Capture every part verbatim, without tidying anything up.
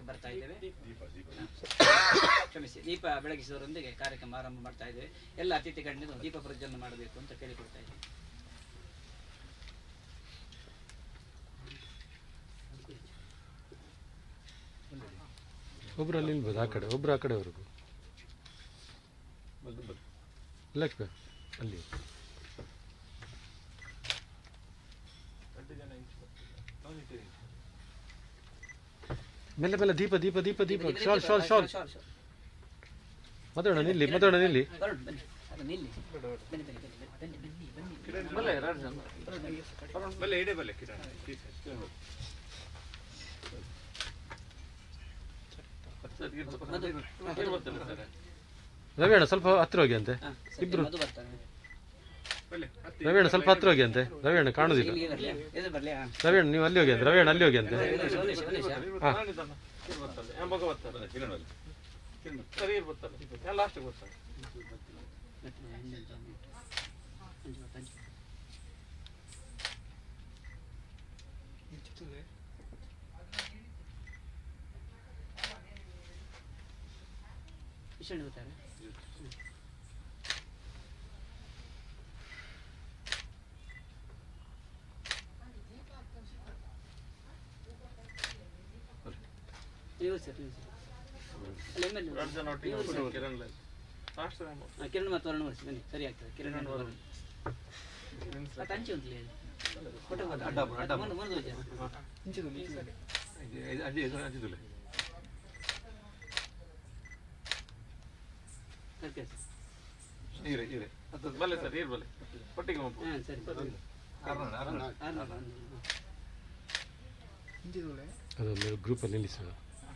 ಬರ್ತಾ ಇದ್ದೇವೆ. ಕ್ಷಮಿಸಿ, ದೀಪ ಬೆಳಗಿಸುವವರೊಂದಿಗೆ ಕಾರ್ಯಕ್ರಮ ಆರಂಭ ಮಾಡ್ತಾ ಇದ್ದೇವೆ. ಎಲ್ಲ ಅತಿಥಿ ಗಣ್ಯರು ದೀಪ ಪ್ರಜ್ವಲನ ಮಾಡಬೇಕು ಅಂತ ಕೇಳಿಕೊಳ್ತಾ ಇದ್ದೇವೆ. ಒಬ್ರು ಅಲ್ಲಿ ನಿಲ್ಬೋದು, ಆ ಕಡೆ ಒಬ್ರು ಆ ಕಡೆವರೆಗೂ ಲಕ್ಷ್ಮಿ ಅಲ್ಲಿ ಮೆಲ್ಲ ಮೆಲ್ಲ ದೀಪ ದೀಪ ದೀಪ ದೀಪ ಶಾಲ್ ಶಾಲ್ ಶಾಲ್ ಮಾತಾಡೋಣ ನಿಲ್ಲಿ ಮಾತಾಡೋಣ ನಿಲ್ಲಿ ರವಿಯಣ್ಣ ಸ್ವಲ್ಪ ಹತ್ರ ಹೋಗಿ ಅಂತೆ ಇಬ್ರು. ರವಿಯಣ್ಣ ಸ್ವಲ್ಪ ಹತ್ರ ಹೋಗಿ ಅಂತೆ. ರವಿಯಣ್ಣ ಕಾಣುದಿಲ್ಲ. ರವಿಯಣ್ಣ ನೀವು ಅಲ್ಲಿ ಹೋಗಿ ಅಂತೆ. ರವಿಯಣ್ಣ ಅಲ್ಲಿ ಹೋಗಿ ಅಂತೆ. ಹಾ ಕಿರಣ್ ಮತ್ತು ವರ್ಣ ಬನ್ನಿ, ಸರಿ ಆಗ್ತದೆ. ಕಿರಣ್ ಹಂಚಿ ಉಂಟು ಅದೊಂದು ಗ್ರೂಪಲ್ಲಿ ನಿಲ್ಲಿಸೋಣ.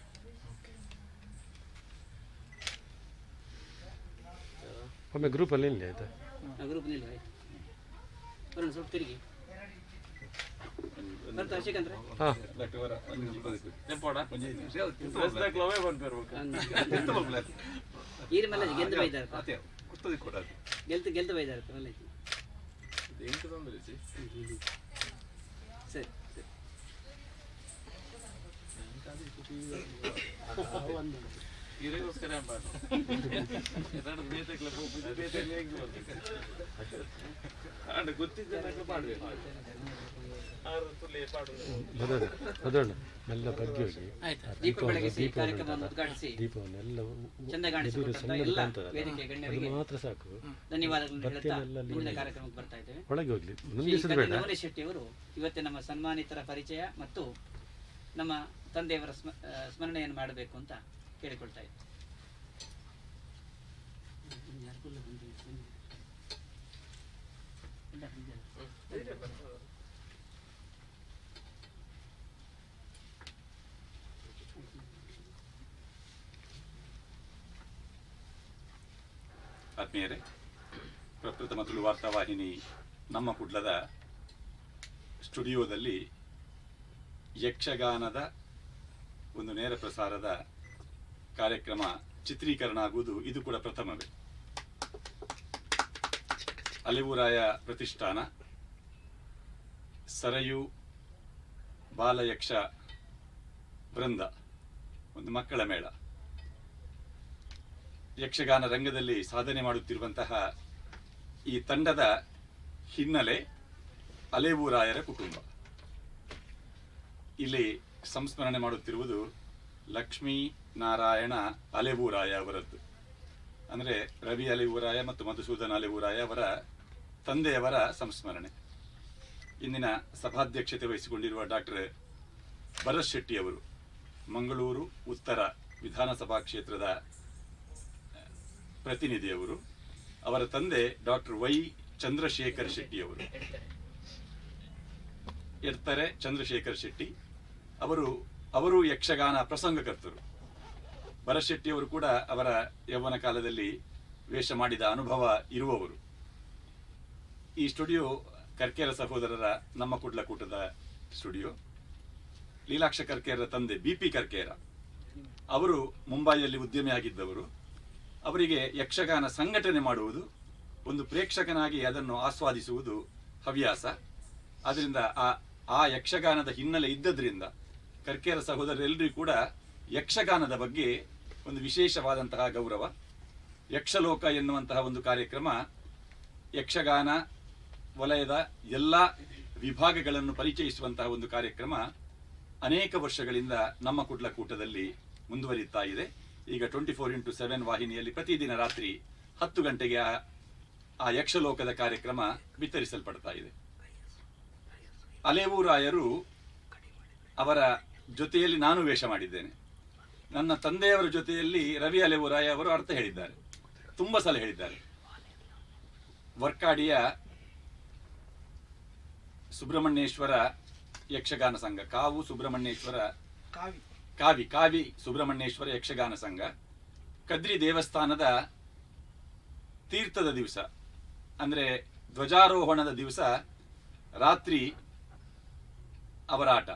ಒಮ್ಮೆ ಗ್ರೂಪಲ್ಲಿ ನಿಲ್ಲಿ ಆಯ್ತಾ? ಗ್ರೂಪ್ ನಿಲ್ಲಿ ಆಯ್ತು. ಬರೋಣ ಸ್ವಲ್ಪ ತಿರುಗಿ ಬರ್ತಾ ಶ್ರೀಕಾಂತ್ ಈರ ಮೇಲೆ ಗೆಲ್ತು ಬೈದಾರ ಗೆಲ್ತು ಗೆಲ್ತು ಬೈದಾರ ಸರಿ ಅದೋಣ ಮೆಲ್ಲ ಬಗ್ಗೆ ಹೋಗಿ ದೀಪವನ್ನೆಲ್ಲ ಮಾತ್ರ ಸಾಕು. ಒಳಗೆ ಹೋಗ್ಲಿ ನವನಿ ಶೆಟ್ಟಿ ಅವರು ಇವತ್ತೇ ನಮ್ಮ ಸನ್ಮಾನಿತರ ಪರಿಚಯ ಮತ್ತು ನಮ್ಮ ತಂದೆಯವರ ಸ್ಮರಣೆಯನ್ನು ಮಾಡಬೇಕು ಅಂತ ಕೇಳಿಕೊಳ್ತಾ ಇದ್ದೆ. ಆತ್ಮೀಯರೇ, ಪ್ರಪ್ರಥಮ ತುಳು ವಾರ್ತಾವಾಹಿನಿ ನಮ್ಮ ಕುಡ್ಲದ ಸ್ಟುಡಿಯೋದಲ್ಲಿ ಯಕ್ಷಗಾನದ ಒಂದು ನೇರ ಪ್ರಸಾರದ ಕಾರ್ಯಕ್ರಮ ಚಿತ್ರೀಕರಣ ಆಗುವುದು ಇದು ಕೂಡ ಪ್ರಥಮವೇ. ಅಲೆವೂರಾಯ ಪ್ರತಿಷ್ಠಾನ, ಸರಯು ಬಾಲಯಕ್ಷ ವೃಂದ, ಒಂದು ಮಕ್ಕಳ ಮೇಳ, ಯಕ್ಷಗಾನ ರಂಗದಲ್ಲಿ ಸಾಧನೆ ಮಾಡುತ್ತಿರುವಂತಹ ಈ ತಂಡದ ಹಿನ್ನೆಲೆ ಅಲೆವೂರಾಯರ ಕುಟುಂಬ. ಇಲ್ಲಿ ಸಂಸ್ಮರಣೆ ಮಾಡುತ್ತಿರುವುದು ಲಕ್ಷ್ಮೀ ನಾರಾಯಣ ಅಲೆವೂರಾಯ ಅವರದ್ದು. ಅಂದರೆ ರವಿ ಅಲೆವೂರಾಯ ಮತ್ತು ಮಧುಸೂದನ ಅಲೆವೂರಾಯ ಅವರ ತಂದೆಯವರ ಸಂಸ್ಮರಣೆ. ಇಂದಿನ ಸಭಾಧ್ಯಕ್ಷತೆ ವಹಿಸಿಕೊಂಡಿರುವ ಡಾಕ್ಟರ್ ಭರತ್ ಶೆಟ್ಟಿ ಅವರು ಮಂಗಳೂರು ಉತ್ತರ ವಿಧಾನಸಭಾ ಕ್ಷೇತ್ರದ ಪ್ರತಿನಿಧಿಯವರು. ಅವರ ತಂದೆ ಡಾಕ್ಟರ್ ವೈ ಚಂದ್ರಶೇಖರ್ ಶೆಟ್ಟಿ ಅವರು, ಎಡ್ತರೆ ಚಂದ್ರಶೇಖರ್ ಶೆಟ್ಟಿ ಅವರು ಅವರು ಯಕ್ಷಗಾನ ಪ್ರಸಂಗಕರ್ತರು. ಭರತ್ ಶೆಟ್ಟಿ ಅವರು ಕೂಡ ಅವರ ಯೌವನ ಕಾಲದಲ್ಲಿ ವೇಷ ಮಾಡಿದ ಅನುಭವ ಇರುವವರು. ಈ ಸ್ಟುಡಿಯೋ ಕರ್ಕೇರ ಸಹೋದರರ ನಮ್ಮ ಕುಡ್ಲಕೂಟದ ಸ್ಟುಡಿಯೋ. ಲೀಲಾಕ್ಷ ಕರ್ಕೇರ ತಂದೆ ಬಿ ಪಿ ಕರ್ಕೇರ ಅವರು ಮುಂಬೈಯಲ್ಲಿ ಉದ್ಯಮಿಯಾಗಿದ್ದವರು. ಅವರಿಗೆ ಯಕ್ಷಗಾನ ಸಂಘಟನೆ ಮಾಡುವುದು, ಒಂದು ಪ್ರೇಕ್ಷಕನಾಗಿ ಅದನ್ನು ಆಸ್ವಾದಿಸುವುದು ಹವ್ಯಾಸ. ಆದ್ದರಿಂದ ಆ ಆ ಯಕ್ಷಗಾನದ ಹಿನ್ನೆಲೆ ಇದ್ದದ್ರಿಂದ ಕರ್ಕೇರ ಸಹೋದರರೆಲ್ಲರೂ ಕೂಡ ಯಕ್ಷಗಾನದ ಬಗ್ಗೆ ಒಂದು ವಿಶೇಷವಾದಂತಹ ಗೌರವ. ಯಕ್ಷಲೋಕ ಎನ್ನುವಂತಹ ಒಂದು ಕಾರ್ಯಕ್ರಮ ಯಕ್ಷಗಾನ ವಲಯದ ಎಲ್ಲ ವಿಭಾಗಗಳನ್ನು ಪರಿಚಯಿಸುವಂತಹ ಒಂದು ಕಾರ್ಯಕ್ರಮ ಅನೇಕ ವರ್ಷಗಳಿಂದ ನಮ್ಮ ಕುಡ್ಲಕೂಟದಲ್ಲಿ ಮುಂದುವರಿಯುತ್ತಾ ಇದೆ. ಈಗ ಟ್ವೆಂಟಿ ಫೋರ್ ಇಂಟು ಸೆವೆನ್ ವಾಹಿನಿಯಲ್ಲಿ ಪ್ರತಿದಿನ ರಾತ್ರಿ ಹತ್ತು ಗಂಟೆಗೆ ಆ ಯಕ್ಷಲೋಕದ ಕಾರ್ಯಕ್ರಮ ಬಿತ್ತರಿಸಲ್ಪಡ್ತಾ ಇದೆ. ಅಲೆವೂರಾಯರು ಅವರ ಜೊತೆಯಲ್ಲಿ ನಾನು ವೇಷ ಮಾಡಿದ್ದೇನೆ. ನನ್ನ ತಂದೆಯವರ ಜೊತೆಯಲ್ಲಿ ರವಿ ಅಲೆವೂರಾಯ ಅವರು ಅರ್ಥ ಹೇಳಿದ್ದಾರೆ, ತುಂಬಾ ಸಲ ಹೇಳಿದ್ದಾರೆ. ವರ್ಕಾಡಿಯ ಸುಬ್ರಹ್ಮಣ್ಯೇಶ್ವರ ಯಕ್ಷಗಾನ ಸಂಘ, ಕಾವು ಸುಬ್ರಹ್ಮಣ್ಯೇಶ್ವರ ಕಾವಿ ಕಾವಿ ಸುಬ್ರಹ್ಮಣ್ಯೇಶ್ವರ ಯಕ್ಷಗಾನ ಸಂಘ, ಕದ್ರಿ ದೇವಸ್ಥಾನದ ತೀರ್ಥದ ದಿವಸ ಅಂದ್ರೆ ಧ್ವಜಾರೋಹಣದ ದಿವಸ ರಾತ್ರಿ ಅವರ ಆಟ.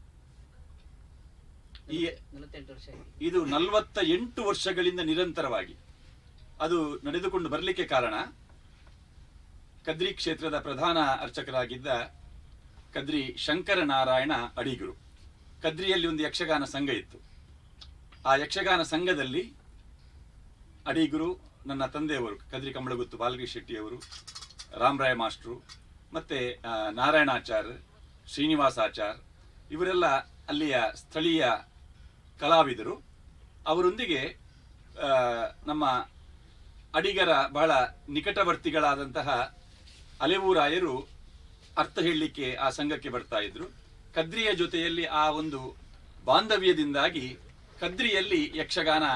ಈ ಇದು ನಲವತ್ತ ಎಂಟು ವರ್ಷಗಳಿಂದ ನಿರಂತರವಾಗಿ ಅದು ನಡೆದುಕೊಂಡು ಬರಲಿಕ್ಕೆ ಕಾರಣ ಕದ್ರಿ ಕ್ಷೇತ್ರದ ಪ್ರಧಾನ ಅರ್ಚಕರಾಗಿದ್ದ ಕದ್ರಿ ಶಂಕರನಾರಾಯಣ ಅಡಿಗರು. ಕದ್ರಿಯಲ್ಲಿ ಒಂದು ಯಕ್ಷಗಾನ ಸಂಘ ಇತ್ತು. ಆ ಯಕ್ಷಗಾನ ಸಂಘದಲ್ಲಿ ಅಡಿಗರು, ನನ್ನ ತಂದೆಯವರು ಕದ್ರಿ ಕಂಬಳಗುತ್ತು ಬಾಲಕೃಷ್ಣ ಶೆಟ್ಟಿಯವರು, ರಾಮರಾಯ ಮಾಸ್ಟ್ರು, ಮತ್ತೆ ನಾರಾಯಣಾಚಾರ್, ಶ್ರೀನಿವಾಸಾಚಾರ್, ಇವರೆಲ್ಲ ಅಲ್ಲಿಯ ಸ್ಥಳೀಯ ಕಲಾವಿದರು. ಅವರೊಂದಿಗೆ ನಮ್ಮ ಅಡಿಗರ ಬಹಳ ನಿಕಟವರ್ತಿಗಳಾದಂತಹ ಅಲೆವೂರಾಯರು ಅರ್ಥ ಹೇಳಲಿಕ್ಕೆ ಆ ಸಂಘಕ್ಕೆ ಬರ್ತಾ ಇದ್ರು. ಕದ್ರಿಯ ಜೊತೆಯಲ್ಲಿ ಆ ಒಂದು ಬಾಂಧವ್ಯದಿಂದಾಗಿ ಕದ್ರಿಯಲ್ಲಿ ಯಕ್ಷಗಾನ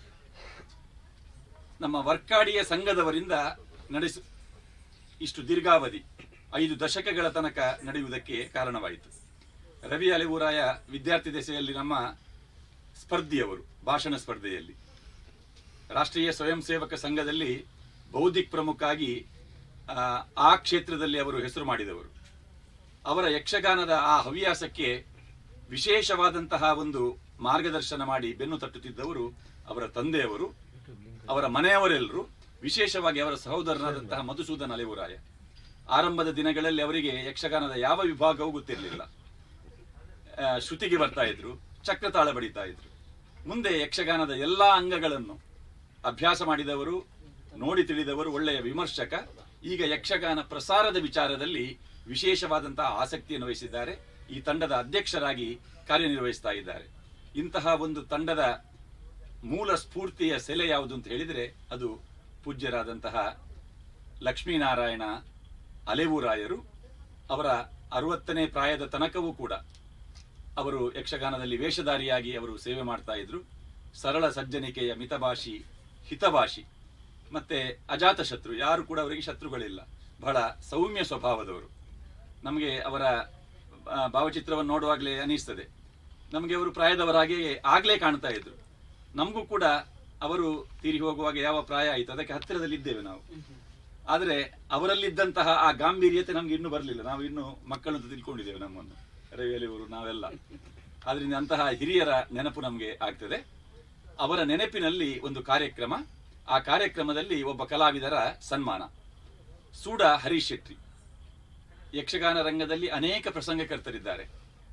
ನಮ್ಮ ವರ್ಕಾಡಿಯ ಸಂಘದವರಿಂದ ನಡೆಸ ಇಷ್ಟು ದೀರ್ಘಾವಧಿ ಐದು ದಶಕಗಳ ತನಕ ನಡೆಯುವುದಕ್ಕೆ ಕಾರಣವಾಯಿತು. ರವಿ ಅಲೆವೂರಾಯ ವಿದ್ಯಾರ್ಥಿ ದೆಸೆಯಲ್ಲಿ ನಮ್ಮ ಸ್ಪರ್ಧಿಯವರು, ಭಾಷಣ ಸ್ಪರ್ಧೆಯಲ್ಲಿ ರಾಷ್ಟ್ರೀಯ ಸ್ವಯಂ ಸೇವಕ ಸಂಘದಲ್ಲಿ ಬೌದ್ಧಿಕ್ ಪ್ರಮುಖಾಗಿ ಆ ಕ್ಷೇತ್ರದಲ್ಲಿ ಅವರು ಹೆಸರು ಮಾಡಿದವರು. ಅವರ ಯಕ್ಷಗಾನದ ಆ ಹವ್ಯಾಸಕ್ಕೆ ವಿಶೇಷವಾದಂತಹ ಒಂದು ಮಾರ್ಗದರ್ಶನ ಮಾಡಿ ಬೆನ್ನು ತಟ್ಟುತ್ತಿದ್ದವರು ಅವರ ತಂದೆಯವರು, ಅವರ ಮನೆಯವರೆಲ್ಲರೂ, ವಿಶೇಷವಾಗಿ ಅವರ ಸಹೋದರನಾದಂತಹ ಮಧುಸೂದನ್ ಅಲೆವೂರಾಯ. ಆರಂಭದ ದಿನಗಳಲ್ಲಿ ಅವರಿಗೆ ಯಕ್ಷಗಾನದ ಯಾವ ವಿಭಾಗವೂ ಗೊತ್ತಿರಲಿಲ್ಲ. ಶ್ರುತಿಗೆ ಬರ್ತಾ ಇದ್ರು, ಚಕ್ರತಾಳ ಬಡಿತಾ ಇದ್ರು. ಮುಂದೆ ಯಕ್ಷಗಾನದ ಎಲ್ಲಾ ಅಂಗಗಳನ್ನು ಅಭ್ಯಾಸ ಮಾಡಿದವರು, ನೋಡಿ ತಿಳಿದವರು, ಒಳ್ಳೆಯ ವಿಮರ್ಶಕ. ಈಗ ಯಕ್ಷಗಾನ ಪ್ರಸಾರದ ವಿಚಾರದಲ್ಲಿ ವಿಶೇಷವಾದಂತಹ ಆಸಕ್ತಿಯನ್ನು ವಹಿಸಿದ್ದಾರೆ. ಈ ತಂಡದ ಅಧ್ಯಕ್ಷರಾಗಿ ಕಾರ್ಯನಿರ್ವಹಿಸ್ತಾ ಇದ್ದಾರೆ. ಇಂತಹ ಒಂದು ತಂಡದ ಮೂಲ ಸ್ಫೂರ್ತಿಯ ಸೆಲೆ ಯಾವುದು ಅಂತ ಹೇಳಿದರೆ ಅದು ಪೂಜ್ಯರಾದಂತಹ ಲಕ್ಷ್ಮೀನಾರಾಯಣ ಅಲೆವೂರಾಯರು. ಅವರ ಅರವತ್ತನೇ ಪ್ರಾಯದ ತನಕವೂ ಕೂಡ ಅವರು ಯಕ್ಷಗಾನದಲ್ಲಿ ವೇಷಧಾರಿಯಾಗಿ ಅವರು ಸೇವೆ ಮಾಡ್ತಾ ಇದ್ರು. ಸರಳ ಸಜ್ಜನಿಕೆಯ ಮಿತಭಾಷಿ, ಹಿತಭಾಷಿ, ಮತ್ತೆ ಅಜಾತ ಶತ್ರು, ಯಾರು ಕೂಡ ಅವರಿಗೆ ಶತ್ರುಗಳಿಲ್ಲ. ಬಹಳ ಸೌಮ್ಯ ಸ್ವಭಾವದವರು. ನಮಗೆ ಅವರ ಭಾವಚಿತ್ರವನ್ನು ನೋಡುವಾಗಲೇ ಅನಿಸ್ತದೆ, ನಮಗೆ ಅವರು ಪ್ರಾಯದವರಾಗಿ ಆಗ್ಲೇ ಕಾಣ್ತಾ ಇದ್ರು. ನಮಗೂ ಕೂಡ ಅವರು ತೀರಿ ಹೋಗುವಾಗ ಯಾವ ಪ್ರಾಯ ಆಯಿತು ಅದಕ್ಕೆ ಹತ್ತಿರದಲ್ಲಿ ಇದ್ದೇವೆ ನಾವು. ಆದರೆ ಅವರಲ್ಲಿದ್ದಂತಹ ಆ ಗಾಂಭೀರ್ಯತೆ ನಮ್ಗೆ ಇನ್ನೂ ಬರಲಿಲ್ಲ. ನಾವು ಇನ್ನು ಮಕ್ಕಳಂತ ತಿಳ್ಕೊಂಡಿದ್ದೇವೆ ನಮ್ಮನ್ನು, ರವಿಯಲಿಯವರು ನಾವೆಲ್ಲ. ಆದ್ರಿಂದ ಅಂತಹ ಹಿರಿಯರ ನೆನಪು ನಮಗೆ ಆಗ್ತದೆ. ಅವರ ನೆನಪಿನಲ್ಲಿ ಒಂದು ಕಾರ್ಯಕ್ರಮ, ಆ ಕಾರ್ಯಕ್ರಮದಲ್ಲಿ ಒಬ್ಬ ಕಲಾವಿದರ ಸನ್ಮಾನ. ಸೂಡ ಹರೀಶ್ ಶೆಟ್ಟಿ ಯಕ್ಷಗಾನ ರಂಗದಲ್ಲಿ ಅನೇಕ ಪ್ರಸಂಗಕರ್ತರಿದ್ದಾರೆ.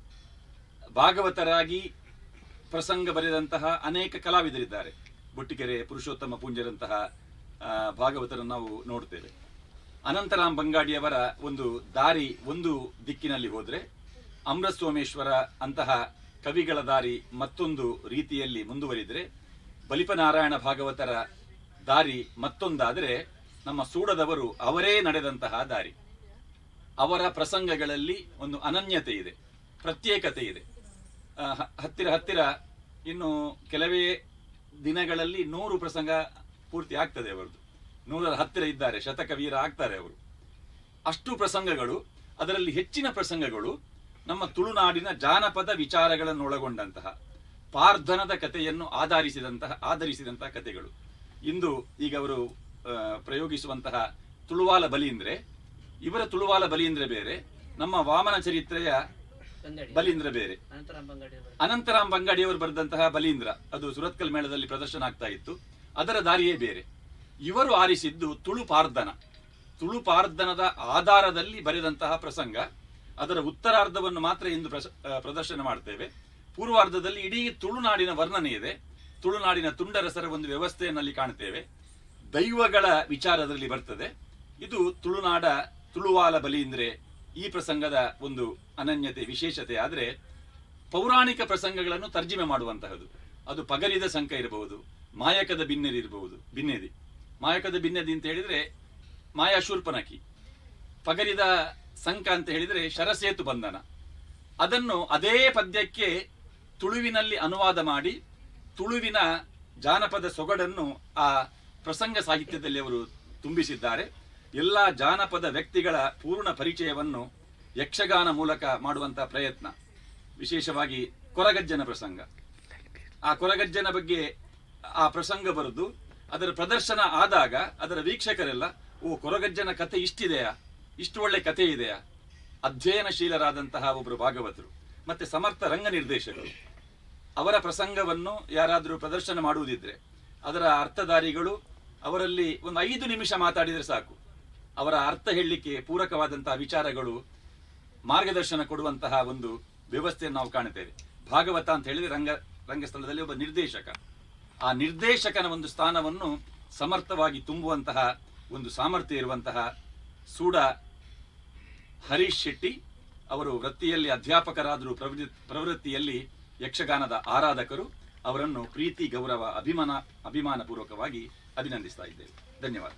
ಭಾಗವತರಾಗಿ ಪ್ರಸಂಗ ಬರೆದಂತಹ ಅನೇಕ ಕಲಾವಿದರಿದ್ದಾರೆ. ಬುಟ್ಟಿಕೆರೆ ಪುರುಷೋತ್ತಮ ಪೂಂಜರಂತಹ ಭಾಗವತರನ್ನು ನಾವು ನೋಡ್ತೇವೆ. ಅನಂತರಾಮ್ ಬಂಗಾಡಿಯವರ ಒಂದು ದಾರಿ ಒಂದು ದಿಕ್ಕಿನಲ್ಲಿ ಹೋದ್ರೆ, ಅಮೃತ್ ಸೋಮೇಶ್ವರ ಅಂತಹ ಕವಿಗಳ ದಾರಿ ಮತ್ತೊಂದು ರೀತಿಯಲ್ಲಿ ಮುಂದುವರಿದ್ರೆ, ಬಲಿಪನಾರಾಯಣ ಭಾಗವತರ ದಾರಿ ಮತ್ತೊಂದಾದರೆ, ನಮ್ಮ ಸೂಡದವರು ಅವರೇ ನಡೆದಂತಹ ದಾರಿ. ಅವರ ಪ್ರಸಂಗಗಳಲ್ಲಿ ಒಂದು ಅನನ್ಯತೆ ಇದೆ, ಪ್ರತ್ಯೇಕತೆ ಇದೆ. ಹತ್ತಿರ ಹತ್ತಿರ ಇನ್ನು ಕೆಲವೇ ದಿನಗಳಲ್ಲಿ ನೂರು ಪ್ರಸಂಗ ಪೂರ್ತಿ ಆಗ್ತದೆ ಅವರದ್ದು. ನೂರರ ಹತ್ತಿರ ಇದ್ದಾರೆ, ಶತಕವೀರ ಆಗ್ತಾರೆ ಅವರು. ಅಷ್ಟು ಪ್ರಸಂಗಗಳು, ಅದರಲ್ಲಿ ಹೆಚ್ಚಿನ ಪ್ರಸಂಗಗಳು ನಮ್ಮ ತುಳುನಾಡಿನ ಜಾನಪದ ವಿಚಾರಗಳನ್ನು ಒಳಗೊಂಡಂತಹ ಪಾರ್ಧನದ ಕಥೆಯನ್ನು ಆಧರಿಸಿದಂತಹ ಆಧರಿಸಿದಂತಹ ಕಥೆಗಳು. ಇಂದು ಈಗ ಅವರು ಪ್ರಯೋಗಿಸುವಂತಹ ತುಳುವಾಲ ಬಲೀಂದ್ರೆ, ಇವರ ತುಳುವಾಲ ಬಲೀಂದ್ರೆ ಬೇರೆ, ನಮ್ಮ ವಾಮನ ಚರಿತ್ರೆಯ ಬಲೀಂದ್ರ ಬೇರೆ. ಅನಂತರಾಮ್ ಬಂಗಾಡಿಯವರು ಬರೆದಂತಹ ಬಲೀಂದ್ರ ಅದು ಸುರತ್ಕಲ್ ಮೇಳದಲ್ಲಿ ಪ್ರದರ್ಶನ ಆಗ್ತಾ ಇತ್ತು, ಅದರ ದಾರಿಯೇ ಬೇರೆ. ಇವರು ಆರಿಸಿದ್ದು ತುಳು ಪಾರ್ಧನ. ತುಳು ಪಾರ್ಧನದ ಆಧಾರದಲ್ಲಿ ಬರೆದಂತಹ ಪ್ರಸಂಗ. ಅದರ ಉತ್ತರಾರ್ಧವನ್ನು ಮಾತ್ರ ಇಂದು ಪ್ರದರ್ಶನ ಮಾಡ್ತೇವೆ. ಪೂರ್ವಾರ್ಧದಲ್ಲಿ ಇಡೀ ತುಳುನಾಡಿನ ವರ್ಣನೆ ಇದೆ. ತುಳುನಾಡಿನ ತುಂಡರಸರ ಒಂದು ವ್ಯವಸ್ಥೆಯಲ್ಲಿ ಕಾಣ್ತೇವೆ. ದೈವಗಳ ವಿಚಾರದಲ್ಲಿ ಬರ್ತದೆ. ಇದು ತುಳುನಾಡ ತುಳುವಾಲ ಬಲೀಂದ್ರೆ ಈ ಪ್ರಸಂಗದ ಒಂದು ಅನನ್ಯತೆ, ವಿಶೇಷತೆ. ಆದರೆ ಪೌರಾಣಿಕ ಪ್ರಸಂಗಗಳನ್ನು ತರ್ಜಿಮೆ ಮಾಡುವಂತಹದ್ದು. ಅದು ಪಗರಿದ ಸಂಕ ಇರಬಹುದು, ಮಾಯಕದ ಬಿನ್ನೆದಿ ಇರಬಹುದು. ಬಿನ್ನೆದಿ ಮಾಯಕದ ಬಿನ್ನೆದಿ ಅಂತ ಹೇಳಿದ್ರೆ ಮಾಯಾ ಶೂರ್ಪನಖಿ, ಪಗರಿದ ಸಂಕ ಅಂತ ಹೇಳಿದ್ರೆ ಶರಸೇತು ಬಂಧನ. ಅದನ್ನು ಅದೇ ಪದ್ಯಕ್ಕೆ ತುಳುವಿನಲ್ಲಿ ಅನುವಾದ ಮಾಡಿ ತುಳುವಿನ ಜಾನಪದ ಸೊಗಡನ್ನು ಆ ಪ್ರಸಂಗ ಸಾಹಿತ್ಯದಲ್ಲಿ ಅವರು ತುಂಬಿಸಿದ್ದಾರೆ. ಎಲ್ಲ ಜಾನಪದ ವ್ಯಕ್ತಿಗಳ ಪೂರ್ಣ ಪರಿಚಯವನ್ನು ಯಕ್ಷಗಾನ ಮೂಲಕ ಮಾಡುವಂತಹ ಪ್ರಯತ್ನ. ವಿಶೇಷವಾಗಿ ಕೊರಗಜ್ಜನ ಪ್ರಸಂಗ, ಆ ಕೊರಗಜ್ಜನ ಬಗ್ಗೆ ಆ ಪ್ರಸಂಗ ಬರೆದು ಅದರ ಪ್ರದರ್ಶನ ಆದಾಗ ಅದರ ವೀಕ್ಷಕರೆಲ್ಲ, ಓ ಕೊರಗಜ್ಜನ ಕಥೆ ಇಷ್ಟಿದೆಯಾ, ಇಷ್ಟು ಒಳ್ಳೆ ಕಥೆ ಇದೆಯಾ. ಅಧ್ಯಯನಶೀಲರಾದಂತಹ ಒಬ್ಬರು ಭಾಗವತರು ಮತ್ತೆ ಸಮರ್ಥ ರಂಗ ನಿರ್ದೇಶಕರು. ಅವರ ಪ್ರಸಂಗವನ್ನು ಯಾರಾದರೂ ಪ್ರದರ್ಶನ ಮಾಡುವುದಿದ್ರೆ ಅದರ ಅರ್ಥಧಾರಿಗಳು ಅವರಲ್ಲಿ ಒಂದು ಐದು ನಿಮಿಷ ಮಾತಾಡಿದರೆ ಸಾಕು, ಅವರ ಅರ್ಥ ಹೇಳಲಿಕ್ಕೆ ಪೂರಕವಾದಂತಹ ವಿಚಾರಗಳು ಮಾರ್ಗದರ್ಶನ ಕೊಡುವಂತಹ ಒಂದು ವ್ಯವಸ್ಥೆಯನ್ನು ನಾವು ಕಾಣುತ್ತೇವೆ. ಭಾಗವತ ಅಂತ ಹೇಳಿದ್ರೆ ರಂಗ ರಂಗಸ್ಥಳದಲ್ಲಿ ಒಬ್ಬ ನಿರ್ದೇಶಕ, ಆ ನಿರ್ದೇಶಕನ ಒಂದು ಸ್ಥಾನವನ್ನು ಸಮರ್ಥವಾಗಿ ತುಂಬುವಂತಹ ಒಂದು ಸಾಮರ್ಥ್ಯ ಇರುವಂತಹ ಸೂಡ ಹರೀಶ್ ಶೆಟ್ಟಿ ಅವರು ವೃತ್ತಿಯಲ್ಲಿ ಅಧ್ಯಾಪಕರಾದರೂ ಪ್ರವೃತ್ತಿಯಲ್ಲಿ ಯಕ್ಷಗಾನದ ಆರಾಧಕರು. ಅವರನ್ನು ಪ್ರೀತಿ, ಗೌರವ, ಅಭಿಮಾನ ಅಭಿಮಾನ ಪೂರ್ವಕವಾಗಿ ಅಭಿನಂದಿಸ್ತಾ ಇದ್ದೇವೆ. ಧನ್ಯವಾದ.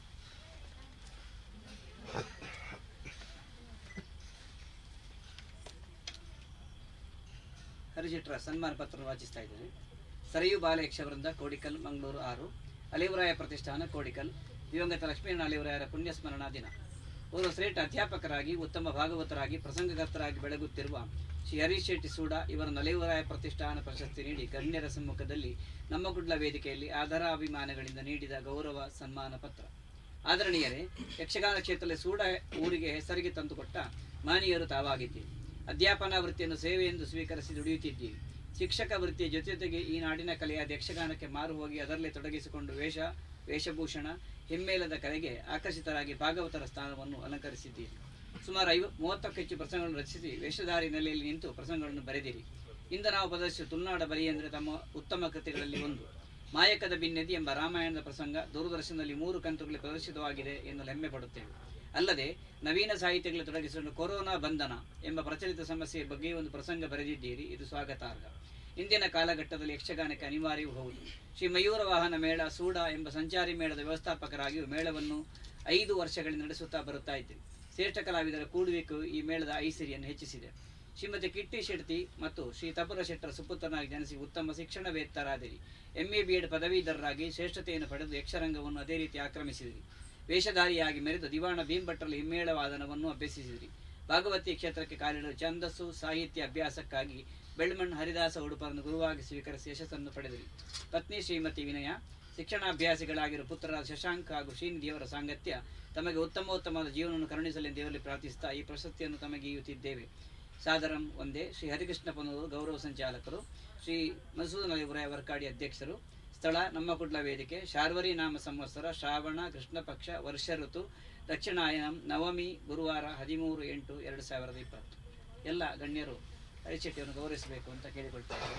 ಹರಿಶೆಟ್ಟರ ಸನ್ಮಾನ ಪತ್ರ ವಾಚಿಸ್ತಾ ಇದ್ದೇವೆ. ಸರಿಯು ಬಾಲಯಕ್ಷ ವೃಂದ, ಕೋಡಿಕಲ್, ಮಂಗಳೂರು ಆರು. ಅಲಿವರಾಯ ಪ್ರತಿಷ್ಠಾನ, ಕೋಡಿಕಲ್. ದಿವಂಗತ ಲಕ್ಷ್ಮೀನಾರಾಯಣ ಅಲಿವರಾಯರ ಪುಣ್ಯಸ್ಮರಣ ದಿನ. ಅವರು ಶ್ರೇಷ್ಠ ಅಧ್ಯಾಪಕರಾಗಿ ಉತ್ತಮ ಭಾಗವತರಾಗಿ ಪ್ರಸಂಗಕರ್ತರಾಗಿ ಬೆಳಗುತ್ತಿರುವ ಶ್ರೀ ಹರೀಶ್ ಶೆಟ್ಟಿ ಸೂಡ ಇವರನ್ನು ಅಲಿವರಾಯ ಪ್ರತಿಷ್ಠಾನ ಪ್ರಶಸ್ತಿ ನೀಡಿ ಗಣ್ಯರ ಸಮ್ಮುಖದಲ್ಲಿ ನಮ್ಮ ಗುಡ್ಲ ವೇದಿಕೆಯಲ್ಲಿ ಆದರಾಭಿಮಾನಗಳಿಂದ ನೀಡಿದ ಗೌರವ ಸನ್ಮಾನ ಪತ್ರ. ಆದರಣೀಯರೇ, ಯಕ್ಷಗಾನ ಕ್ಷೇತ್ರದಲ್ಲಿ ಸೂಡ ಊರಿಗೆ ಹೆಸರಿಗೆ ತಂದುಕೊಟ್ಟ ಮಾನೀಯರು ತಾವಾಗಿದ್ದೀರಿ. ಅಧ್ಯಾಪನಾ ವೃತ್ತಿಯನ್ನು ಸೇವೆ ಎಂದು ಸ್ವೀಕರಿಸಿ ದುಡಿಯುತ್ತಿದ್ದೀರಿ. ಶಿಕ್ಷಕ ವೃತ್ತಿಯ ಜೊತೆ ಜೊತೆಗೆ ಈ ನಾಡಿನ ಕಲೆಯಾದ ಯಕ್ಷಗಾನಕ್ಕೆ ಮಾರು ಹೋಗಿ ಅದರಲ್ಲೇ ತೊಡಗಿಸಿಕೊಂಡು ವೇಷ ವೇಷಭೂಷಣ ಹಿಮ್ಮೇಲದ ಕಲೆಗೆ ಆಕರ್ಷಿತರಾಗಿ ಭಾಗವತರ ಸ್ಥಾನವನ್ನು ಅಲಂಕರಿಸಿದ್ದೀರಿ. ಸುಮಾರು ಐವ ಮೂವತ್ತಕ್ಕೂ ಹೆಚ್ಚು ಪ್ರಸಂಗಗಳನ್ನು ರಚಿಸಿ ವೇಷಧಾರಿ ನೆಲೆಯಲ್ಲಿ ನಿಂತು ಪ್ರಸಂಗಗಳನ್ನು ಬರೆದಿರಿ. ಇಂದು ನಾವು ಪ್ರದರ್ಶಿಸುವ ತುಳುನಾಡ ಬರಿ ಎಂದರೆ ತಮ್ಮ ಉತ್ತಮ ಕೃತಿಗಳಲ್ಲಿ ಒಂದು ಮಾಯಕದ ಬಿನ್ನೆದಿ ಎಂಬ ರಾಮಾಯಣದ ಪ್ರಸಂಗ ದೂರದರ್ಶನದಲ್ಲಿ ಮೂರು ಕಂತುಗಳಲ್ಲಿ ಪ್ರದರ್ಶಿತವಾಗಿದೆ ಎಂದು ಹೆಮ್ಮೆ ಪಡುತ್ತೇವೆ. ಅಲ್ಲದೆ ನವೀನ ಸಾಹಿತ್ಯಗಳಲ್ಲಿ ತೊಡಗಿಸಿಕೊಂಡು ಕೊರೋನಾ ಬಂಧನ ಎಂಬ ಪ್ರಚಲಿತ ಸಮಸ್ಯೆಯ ಬಗ್ಗೆ ಒಂದು ಪ್ರಸಂಗ ಬರೆದಿದ್ದೀರಿ. ಇದು ಸ್ವಾಗತಾರ್ಹ. ಇಂದಿನ ಕಾಲಘಟ್ಟದಲ್ಲಿ ಯಕ್ಷಗಾನಕ್ಕೆ ಅನಿವಾರ್ಯವೂ ಹೌದು. ಶ್ರೀ ಮಯೂರ ವಾಹನ ಮೇಳ ಸೂಡ ಎಂಬ ಸಂಚಾರಿ ಮೇಳದ ವ್ಯವಸ್ಥಾಪಕರಾಗಿಯೂ ಮೇಳವನ್ನು ಐದು ವರ್ಷಗಳಿಂದ ನಡೆಸುತ್ತಾ ಬರುತ್ತಾ ಇದ್ದೀರಿ. ಶ್ರೇಷ್ಠ ಕಲಾವಿದರ ಕೂಡುವಿಕೆಯು ಈ ಮೇಳದ ಐಸಿರಿಯನ್ನು ಹೆಚ್ಚಿಸಿದೆ. ಶ್ರೀಮತಿ ಕಿಟ್ಟಿ ಶೆಟ್ಟಿ ಮತ್ತು ಶ್ರೀ ತಪುರ ಶೆಟ್ಟರ ಸುಪುತ್ರನಾಗಿ ಜನಿಸಿ ಉತ್ತಮ ಶಿಕ್ಷಣವೇತ್ತರಾದಿರಿ. ಎಂ ಎ ಬಿ ಎಡ್ ಪದವೀಧರರಾಗಿ ಶ್ರೇಷ್ಠತೆಯನ್ನು ಪಡೆದು ಯಕ್ಷರಂಗವನ್ನು ಅದೇ ರೀತಿ ಆಕ್ರಮಿಸಿದಿರಿ. ವೇಷಧಾರಿಯಾಗಿ ಮೆರೆದು ದಿವಾಣ ಭೀಂಭಟ್ರಲ್ಲಿ ಹಿಮ್ಮೇಳ ವಾದನವನ್ನು ಅಭ್ಯಸಿಸಿದಿರಿ. ಭಾಗವತಿ ಕ್ಷೇತ್ರಕ್ಕೆ ಕಾಲಿಡಲು ಛಂದಸ್ಸು ಸಾಹಿತ್ಯ ಅಭ್ಯಾಸಕ್ಕಾಗಿ ಬೆಳ್ಮಣ್ ಹರಿದಾಸ ಉಡುಪರನ್ನು ಗುರುವಾಗಿ ಸ್ವೀಕರಿಸಿ ಯಶಸ್ಸನ್ನು ಪಡೆದಿರಿ. ಪತ್ನಿ ಶ್ರೀಮತಿ ವಿನಯ, ಶಿಕ್ಷಣಾಭ್ಯಾಸಿಗಳಾಗಿರುವ ಪುತ್ರರಾದ ಶಶಾಂಕ್ ಹಾಗೂ ಶ್ರೀನಿಧಿಯವರ ಸಾಂಗತ್ಯ ತಮಗೆ ಉತ್ತಮೋತ್ತಮವಾದ ಜೀವನವನ್ನು ಕರುಣಿಸಲೆಂದು ದೇವರಲ್ಲಿ ಪ್ರಾರ್ಥಿಸುತ್ತಾ ಈ ಪ್ರಶಸ್ತಿಯನ್ನು ತಮಗೆ ಇಯುತ್ತಿದ್ದೇವೆ. ಸಾದರಂ ಒಂದೇ. ಶ್ರೀ ಹರಿಕೃಷ್ಣಪ್ಪನವರು ಗೌರವ ಸಂಚಾಲಕರು. ಶ್ರೀ ಮಸೂದ್ ಅಲಿವರಾಯ ವರ್ಕಾಡಿ ಅಧ್ಯಕ್ಷರು. ಸ್ಥಳ ನಮ್ಮ ಕುಡ್ಲ ವೇದಿಕೆ. ಶಾರ್ವರಿ ನಾಮ ಸಂವತ್ಸರ ಶ್ರಾವಣ ಕೃಷ್ಣ ಪಕ್ಷ ವರ್ಷ ಋತು ದಕ್ಷಿಣಾಯನಂ ನವಮಿ ಗುರುವಾರ ಹದಿಮೂರು ಎಂಟು ಎರಡು ಸಾವಿರದ ಇಪ್ಪತ್ತು. ಎಲ್ಲ ಗಣ್ಯರು ಹರೀಶ್ ಶೆಟ್ಟಿಯನ್ನು ಗೌರವಿಸಬೇಕು ಅಂತ ಕೇಳಿಕೊಳ್ತಾರೆ.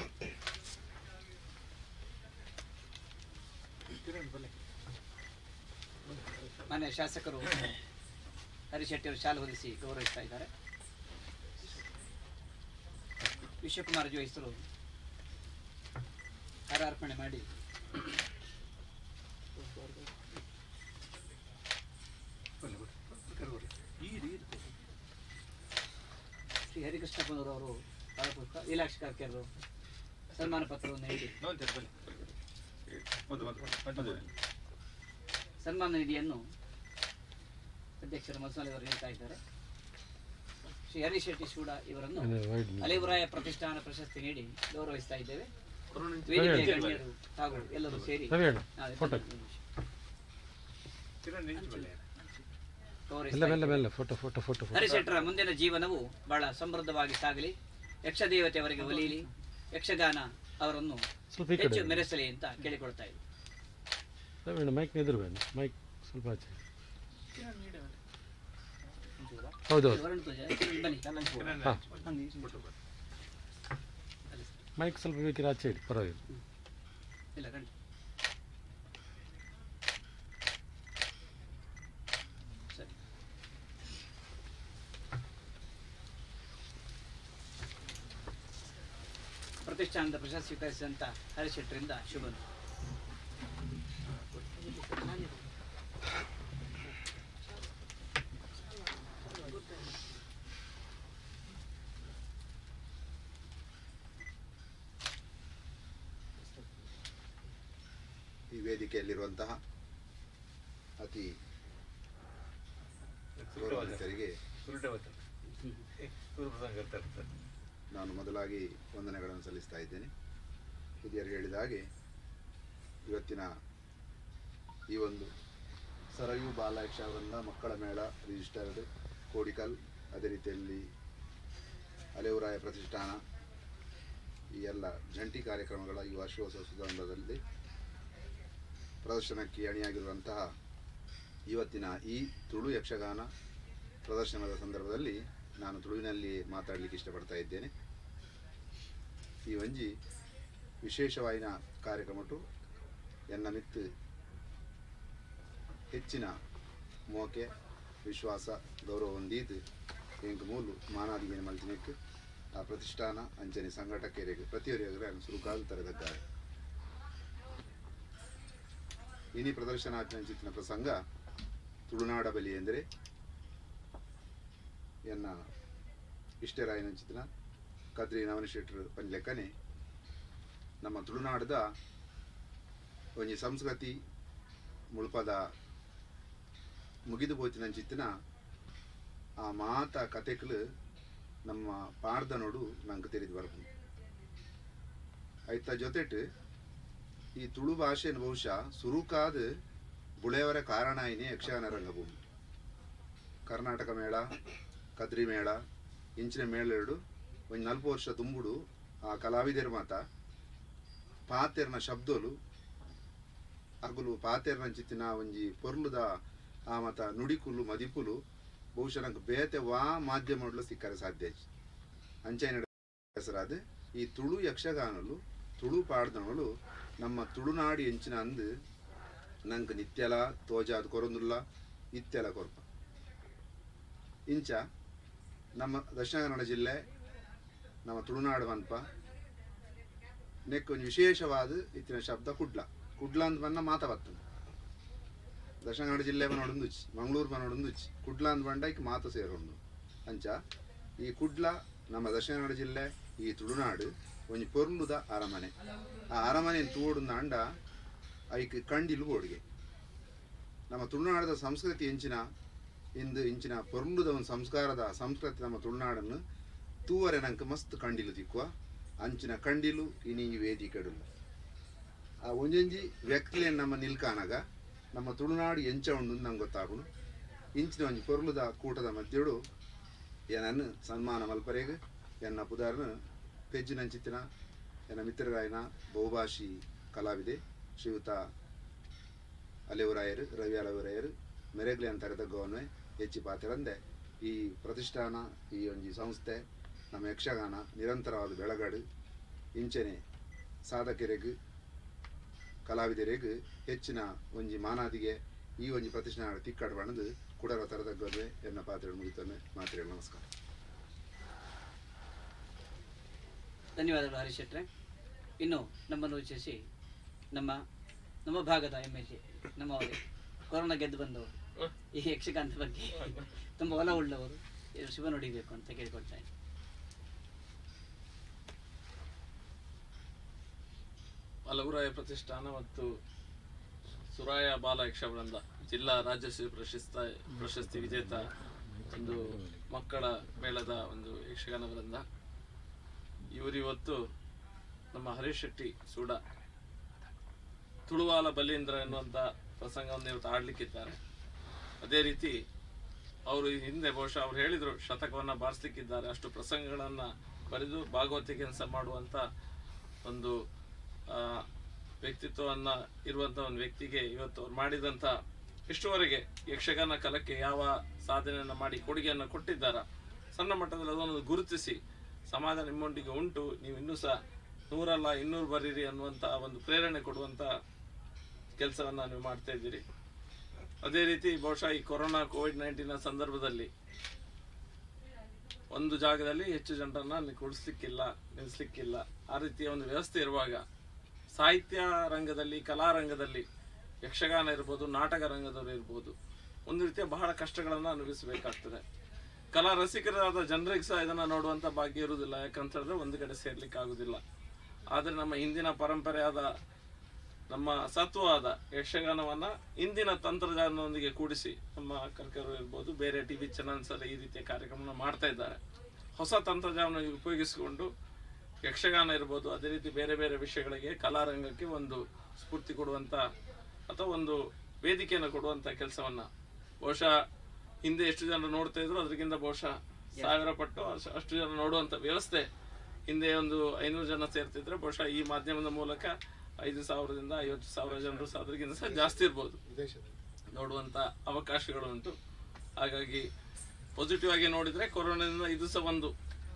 ಮಾನ್ಯ ಶಾಸಕರು ಹರೀಶ್ ಶೆಟ್ಟಿಯವರು ಶಾಲೆ ಹೊದಿಸಿ ಗೌರವಿಸ್ತಾ ಇದ್ದಾರೆ. ವಿಶ್ವಕುಮಾರ ಜೋಯಿಸರು ಹಾರಾರ್ಪಣೆ ಮಾಡಿ ಶ್ರೀ ಹರಿಕೃಷ್ಣಪ್ಪನವರು ಅವರು ಲೀಲಾಕ್ಷ ಕಾರ್ಕೇರರು ಸನ್ಮಾನ ಪತ್ರವನ್ನು ನೀಡಿ ಸನ್ಮಾನ ನಿಧಿಯನ್ನು ಅಧ್ಯಕ್ಷರು ಮಸೂಲಿಯವರು ನೀಡ್ತಾ ಇದ್ದಾರೆ. ಶ್ರೀ ಹರೀಶ್ ಶೆಟ್ಟಿ ಸೂಡ ಇವರನ್ನು ಅಲಿವರಾಯ ಪ್ರತಿಷ್ಠಾನ ಪ್ರಶಸ್ತಿ ನೀಡಿ ಗೌರವಿಸ್ತಾ ಇದ್ದೇವೆ. ವೇದಿಕೆಯ ಗಣ್ಯರು ಹಾಗೂ ಎಲ್ಲರೂ ಸೇರಿ ಹರೀಶ್ ಶೆಟ್ಟರ ಮುಂದಿನ ಜೀವನವು ಬಹಳ ಸಮೃದ್ಧವಾಗಿ ಸಾಗಲಿ, ಯಕ್ಷದೇವತೆಯವರಿಗೆ ಒಲಿಯಲಿ, ಯಕ್ಷಗಾನ ಅವರನ್ನು ಹೆಚ್ಚು ಮೆರೆಸಲಿ ಅಂತ ಕೇಳಿಕೊಳ್ತಾ ಇದ್ದೀವಿ. ಮೈಕ್ ಎದುರು ಮೈಕ್ ಸ್ವಲ್ಪ ಆಚೆ. ಹೌದು ಬನ್ನಿ. ಮೈಕ್ ಸ್ವಲ್ಪ ಬೇಕಿದ್ರೆ ಆಚೆ ಇಡಿ, ಪರವಾಗಿಲ್ಲ. ಇಲ್ಲ ಕಣ್ ಸರಿ. ಪ್ರತಿಷ್ಠಾನದ ಪ್ರಶಸ್ತಿ ಸ್ವೀಕರಿಸಿದಂಥ ಹರಿಶೆಟ್ಟರಿಂದ ಶುಭ. ಈ ವೇದಿಕೆಯಲ್ಲಿರುವಂತಹ ಅತಿ ಗೌರವಾನ್ವಿತರಿಗೆ ನಾನು ಮೊದಲಾಗಿ ವಂದನೆಗಳನ್ನು ಸಲ್ಲಿಸ್ತಾ ಇದ್ದೇನೆ. ಹಿರಿಯರು ಹೇಳಿದ ಹಾಗೆ ಇವತ್ತಿನ ಈ ಒಂದು ಸರಯು ಬಾಲ ಯಕ್ಷವೃಂದ ಮಕ್ಕಳ ಮೇಳ ರಿಜಿಸ್ಟರ್ಡ್ ಕೋಡಿಕಲ್, ಅದೇ ರೀತಿಯಲ್ಲಿ ಅಲೆವರಾಯ ಪ್ರತಿಷ್ಠಾನ ಈ ಎಲ್ಲ ಜಂಟಿ ಕಾರ್ಯಕ್ರಮಗಳ ಈ ವಾರ್ಷಿಕೋತ್ಸವ ಸಮಾರಂಭದಲ್ಲಿ ಪ್ರದರ್ಶನಕ್ಕೆ ಅಣಿಯಾಗಿರುವಂತಹ ಇವತ್ತಿನ ಈ ತುಳು ಯಕ್ಷಗಾನ ಪ್ರದರ್ಶನದ ಸಂದರ್ಭದಲ್ಲಿ ನಾನು ತುಳುವಿನಲ್ಲಿ ಮಾತಾಡಲಿಕ್ಕೆ ಇಷ್ಟಪಡ್ತಾ ಇದ್ದೇನೆ. ಈ ಒಂಜಿ ವಿಶೇಷವಾಯಿನ ಕಾರ್ಯಕ್ರಮಟು ಎನ್ನ ಮಿತ್ತು ಹೆಚ್ಚಿನ ಮೋಕೆ ವಿಶ್ವಾಸ ಗೌರವ ಹೊಂದಿದ್ದು ಎಂಕ್ ಮೂಲು ಮಾನಾದಿಗೆ ಮಲ್ತಿನಕ್ಕೆ ಆ ಪ್ರತಿಷ್ಠಾನ ಅಂಚನೆ ಸಂಘಟಕರಿಗೆ ಪ್ರತಿಯೊಬ್ಬರಿಗೆ ಸುರುಕಾಲು ತರದಿದ್ದಾರೆ. ಇನಿ ಪ್ರದರ್ಶನಾತ್ಮಚಿತ್ತಿನ ಪ್ರಸಂಗ ತುಳುನಾಡ ಬಲಿ ಎಂದರೆ ಎನ್ನ ಇಷ್ಟರಾಯನ ಚಿತ್ರ ಕದ್ರಿ ನವನಶೆಟ್ರು ಪಂಡ್ಲೆಕ್ಕನೆ ನಮ್ಮ ತುಳುನಾಡದ ಒಂಜಿ ಸಂಸ್ಕೃತಿ ಮುಳುಪದ ಮುಗಿದು ಪೋತಿನ ಚಿತ್ತಿನ ಆ ಮಾತ ಕಥೆಗಳು ನಮ್ಮ ಪಾರ್ದ ನೋಡು ನಂಗೆ ತಿಳಿದು ಬರ್ಬೋದು. ಆಯ್ತ ಜೊತೆಟ್ ಈ ತುಳು ಭಾಷೆಯನ್ನು ಬಹುಶಃ ಸುರುಕಾದ ಬುಳೆಯವರ ಕಾರಣ ಏನೇ ಯಕ್ಷಗಾನ ರಂಗಭೂಮಿ ಕರ್ನಾಟಕ ಮೇಳ ಕದ್ರಿ ಮೇಳ ಇಂಚಿನ ಮೇಳೆರಡು ಒಂದು ನಲ್ಪು ವರ್ಷ ತುಂಬುಡು ಆ ಕಲಾವಿದರ ಮಾತ ಪಾತೆರ್ನ ಶಬ್ದೋಲು ಅಗುಲು ಪಾತೆರ್ನ ಚಿತ್ತಿನ ಒಂಜಿ ಪೊರ್ಲುದ ಆ ಮತ ನುಡಿಕುಲು ಮದಿಪುಲು ಬಹುಶಃ ನಂಗೆ ಬೇತೆ ವಾ ಮಾಧ್ಯಮಗಳು ಸಿಕ್ಕರೆ ಸಾಧ್ಯ ಅಂಚೆನ ಹೆಸರಾದ ಈ ತುಳು ಯಕ್ಷಗಾನಲು ತುಳು ಪಾಡ್ದನಗಳು ನಮ್ಮ ತುಳುನಾಡಿ ಎಂಚಿನ ಅಂದು ನಂಗೆ ನಿತ್ಯಲ ತೋಜಾದ ಕೊರೊಂದುಲ್ಲ ಇತ್ಯಲ ಕೊರಪ ಇಂಚ ನಮ್ಮ ದಕ್ಷಿಣ ಕನ್ನಡ ಜಿಲ್ಲೆ ನಮ್ಮ ತುಳುನಾಡು ಮನ್ಪ ನೆಕ್ ಒಂದು ವಿಶೇಷವಾದ ಇತ್ತಿನ ಶಬ್ದ ಕುಡ್ಲ ಕುಡ್ಲ ಅಂತ ಬನ್ನ ಮಾತಾವತ್ತು ದಕ್ಷಿಣ ಕನ್ನಡ ಜಿಲ್ಲೆ ಮನೋಡೊಂದುಚ್ಚಿ ಮಂಗಳೂರು ಮನೋಡೊಂದುಚ್ಚಿ ಕುಡ್ಲ ಅಂತ ಬಂಡಕ್ಕೆ ಮಾತು ಸೇರೋದು ಅಂಚ ಈ ಕುಡ್ಲ ನಮ್ಮ ದಕ್ಷಿಣ ಕನ್ನಡ ಜಿಲ್ಲೆ ಈ ತುಳುನಾಡು ಒಂಜಿ ಪೊರ್ಲುದ ಅರಮನೆ ಆ ಅರಮನೆ ತೋಡುಂದ ಅಂಡ ಐಕ್ ಕಂಡಿಲು ಬೋಡಿಗೆ ನಮ್ಮ ತುಳುನಾಡದ ಸಂಸ್ಕೃತಿ ಎಂಚಿನ ಇಂದು ಇಂಚಿನ ಪೊರ್ಲುದ ಒಂದು ಸಂಸ್ಕಾರದ ಸಂಸ್ಕೃತಿ ನಮ್ಮ ತುಳುನಾಡನ್ನು ತೂವರೆ ನಂಗೆ ಮಸ್ತ್ ಕಂಡಿಲು ತಿಕ್ಕುವ ಅಂಚಿನ ಕಂಡಿಲು ಇನಿ ವೇದಿಕೆಡುಲ್ಲ ಆ ಒಂಜೊಂಜಿ ವ್ಯಕ್ತಿಲೆ ನಮ್ಮ ನಿಲ್ಕಾನಾಗ ನಮ್ಮ ತುಳುನಾಡು ಎಂಚ ಉಂಡು ನಂಗೆ ಗೊತ್ತಾಗುನು ಇಂಚಿನ ಒಂಜಿ ಪೊರ್ಲುದ ಕೂಟದ ಮಧ್ಯಡು ಏನನ್ನು ಸನ್ಮಾನ ಮಲ್ಪರೆಗೆ ಎನ್ನ ಪುದಾರ್ನ ಪೆಜ್ಜಿನಂಚಿತ್ತಿನ ಎನ್ನ ಮಿತ್ರರಾಯನ ಬಹುಭಾಷಿ ಕಲಾವಿದೆ ಶ್ರೀಯುತ ಅಲೆವರಾಯರು ರವಿ ಅಲೆವರಾಯರು ಮೆರೆಗ್ಲಿ ಅಂತಾರೆ ತಗ್ಗವನ್ನೇ ಹೆಚ್ಚಿ ಪಾತಿರಂದೆ ಈ ಪ್ರತಿಷ್ಠಾನ ಈ ಒಂಜಿ ಸಂಸ್ಥೆ ನಮ್ಮ ಯಕ್ಷಗಾನ ನಿರಂತರವಾದ ಬೆಳಗಾಡು ಇಂಚನೆ ಸಾಧಕರಿಗೆ ಕಲಾವಿದರಿಗೆ ಹೆಚ್ಚಿನ ಒಂಜಿ ಮಾನಾದಿಗೆ ಈ ಒಂಜಿ ಪ್ರತಿಷ್ಠಾನ ತಿಕ್ಕಾಡು ಬಣ್ಣದು ಕುಡರ ತರದಗ್ಗವೇ ಎನ್ನ ಪಾತ್ರೆ ಮುಗಿತಾನೆ ಮಾತ್ರೆ ನಮಸ್ಕಾರ. ಧನ್ಯವಾದಗಳು ಹರೀಶ್ ಶೆಟ್ರೆ. ಇನ್ನು ನಮ್ಮನ್ನು ವೀಕ್ಷಿಸಿ ನಮ್ಮ ನಮ್ಮ ಭಾಗದ ಎಮ್ ಎಲ್ ಎ ನಮ್ಮವರೇ ಕೊರೋನಾ ಗೆದ್ದು ಬಂದವರು ಈ ಯಕ್ಷಗಾನದ ಬಗ್ಗೆ ತುಂಬ ಒಲ ಉಳ್ಳವರು ಶುಭ ನುಡಿಬೇಕು ಅಂತ ಕೇಳ್ಕೊಳ್ತಾ ಇದ್ದೀನಿ. ಅಲೆವರಾಯ ಪ್ರತಿಷ್ಠಾನ ಮತ್ತು ಸುರಾಯ ಬಾಲ ಯಕ್ಷವೃಂದ ಜಿಲ್ಲಾ ರಾಜ್ಯಶ್ರೀ ಪ್ರಶಸ್ತ ಪ್ರಶಸ್ತಿ ವಿಜೇತ ಒಂದು ಮಕ್ಕಳ ಮೇಳದ ಒಂದು ಯಕ್ಷಗಾನ ವೃಂದ ಇವರಿವತ್ತು ನಮ್ಮ ಹರೀಶ್ ಶೆಟ್ಟಿ ಸೂಡ ತುಳುವಾಲ ಬಲೀಂದ್ರ ಎನ್ನುವಂಥ ಪ್ರಸಂಗವನ್ನು ಇವತ್ತು ಆಡ್ಲಿಕ್ಕಿದ್ದಾರೆ. ಅದೇ ರೀತಿ ಅವರು ಹಿಂದೆ ಬಹುಶಃ ಅವ್ರು ಹೇಳಿದರು ಶತಕವನ್ನು ಬಾರಿಸ್ಲಿಕ್ಕಿದ್ದಾರೆ. ಅಷ್ಟು ಪ್ರಸಂಗಗಳನ್ನು ಬರೆದು ಭಾಗವತಿಕೆ ಮಾಡುವಂಥ ಒಂದು ವ್ಯಕ್ತಿತ್ವವನ್ನು ಇರುವಂಥ ಒಂದು ವ್ಯಕ್ತಿಗೆ ಇವತ್ತು ಅವ್ರು ಮಾಡಿದಂಥ ಇಷ್ಟುವರೆಗೆ ಯಕ್ಷಗಾನ ಕಲಕ್ಕೆ ಯಾವ ಸಾಧನೆಯನ್ನು ಮಾಡಿ ಕೊಡುಗೆಯನ್ನು ಕೊಟ್ಟಿದ್ದಾರ ಸಣ್ಣ ಮಟ್ಟದಲ್ಲಿ ಅದನ್ನು ಗುರುತಿಸಿ ಸಮಾಜ ನಿಮ್ಮೊಂದಿಗೆ ಉಂಟು, ನೀವು ಇನ್ನೂ ಸಹ ನೂರಲ್ಲ ಇನ್ನೂರು ಬರೀರಿ ಅನ್ನುವಂಥ ಒಂದು ಪ್ರೇರಣೆ ಕೊಡುವಂಥ ಕೆಲಸವನ್ನು ನೀವು ಮಾಡ್ತಾ ಇದ್ದೀರಿ. ಅದೇ ರೀತಿ ಬಹುಶಃ ಈ ಕೊರೋನಾ ಕೋವಿಡ್ ನೈನ್ಟೀನ್ ಸಂದರ್ಭದಲ್ಲಿ ಒಂದು ಜಾಗದಲ್ಲಿ ಹೆಚ್ಚು ಜನರನ್ನ ಕೂಡಿಸ್ಲಿಕ್ಕಿಲ್ಲ, ನಿಲ್ಲಿಸ್ಲಿಕ್ಕಿಲ್ಲ, ಆ ರೀತಿಯ ಒಂದು ವ್ಯವಸ್ಥೆ ಇರುವಾಗ ಸಾಹಿತ್ಯ ರಂಗದಲ್ಲಿ, ಕಲಾ ರಂಗದಲ್ಲಿ, ಯಕ್ಷಗಾನ ಇರ್ಬೋದು, ನಾಟಕ ರಂಗದವರು ಇರ್ಬೋದು, ಒಂದು ರೀತಿಯ ಬಹಳ ಕಷ್ಟಗಳನ್ನು ಅನುಭವಿಸಬೇಕಾಗ್ತದೆ. ಕಲಾ ರಸಿಕರಾದ ಜನರಿಗೆ ಸಹ ಇದನ್ನು ನೋಡುವಂಥ ಭಾಗ್ಯ ಇರುವುದಿಲ್ಲ. ಯಾಕಂತ ಹೇಳಿದ್ರೆ ಒಂದು ಕಡೆ ಸೇರ್ಲಿಕ್ಕೆ ಆಗುದಿಲ್ಲ. ಆದರೆ ನಮ್ಮ ಹಿಂದಿನ ಪರಂಪರೆಯಾದ ನಮ್ಮ ಸತ್ವವಾದ ಯಕ್ಷಗಾನವನ್ನ ಇಂದಿನ ತಂತ್ರಜ್ಞಾನದೊಂದಿಗೆ ಕೂಡಿಸಿ ನಮ್ಮ ಕರ್ಕರು ಇರ್ಬೋದು, ಬೇರೆ ಟಿ ವಿ ಚಾನಲ್ಸ್ ಅಲ್ಲಿ ಈ ರೀತಿಯ ಕಾರ್ಯಕ್ರಮ ಮಾಡ್ತಾ ಇದ್ದಾರೆ. ಹೊಸ ತಂತ್ರಜ್ಞಾನ ಉಪಯೋಗಿಸಿಕೊಂಡು ಯಕ್ಷಗಾನ ಇರ್ಬೋದು, ಅದೇ ರೀತಿ ಬೇರೆ ಬೇರೆ ವಿಷಯಗಳಿಗೆ ಕಲಾರಂಗಕ್ಕೆ ಒಂದು ಸ್ಫೂರ್ತಿ ಕೊಡುವಂತ ಅಥವಾ ಒಂದು ವೇದಿಕೆಯನ್ನು ಕೊಡುವಂತ ಕೆಲಸವನ್ನ ಬಹುಶಃ ಹಿಂದೆ ಎಷ್ಟು ಜನ ನೋಡ್ತಾ ಇದ್ರು ಅದಕ್ಕಿಂತ ಬಹುಶಃ ಸಾವಿರ ಪಟ್ಟು ಅಷ್ಟು ಜನ ನೋಡುವಂತ ವ್ಯವಸ್ಥೆ ಹಿಂದೆ ಒಂದು ಐನೂರು ಜನ ಸೇರ್ತಿದ್ರೆ ಬಹುಶಃ ಈ ಮಾಧ್ಯಮದ ಮೂಲಕ ಐದು ಸಾವಿರದಿಂದ ಐವತ್ತು ಸಾವಿರ ಜನರು ಸಹ ಅದಕ್ಕಿಂತ ಸಹ ಜಾಸ್ತಿ ಇರ್ಬೋದು ನೋಡುವಂತ ಅವಕಾಶಗಳು ಉಂಟು. ಹಾಗಾಗಿ ಪಾಸಿಟಿವ್ ಆಗಿ ನೋಡಿದ್ರೆ ಕೊರೋನಾದಿಂದ ಇದು ಸಹ ಒಂದು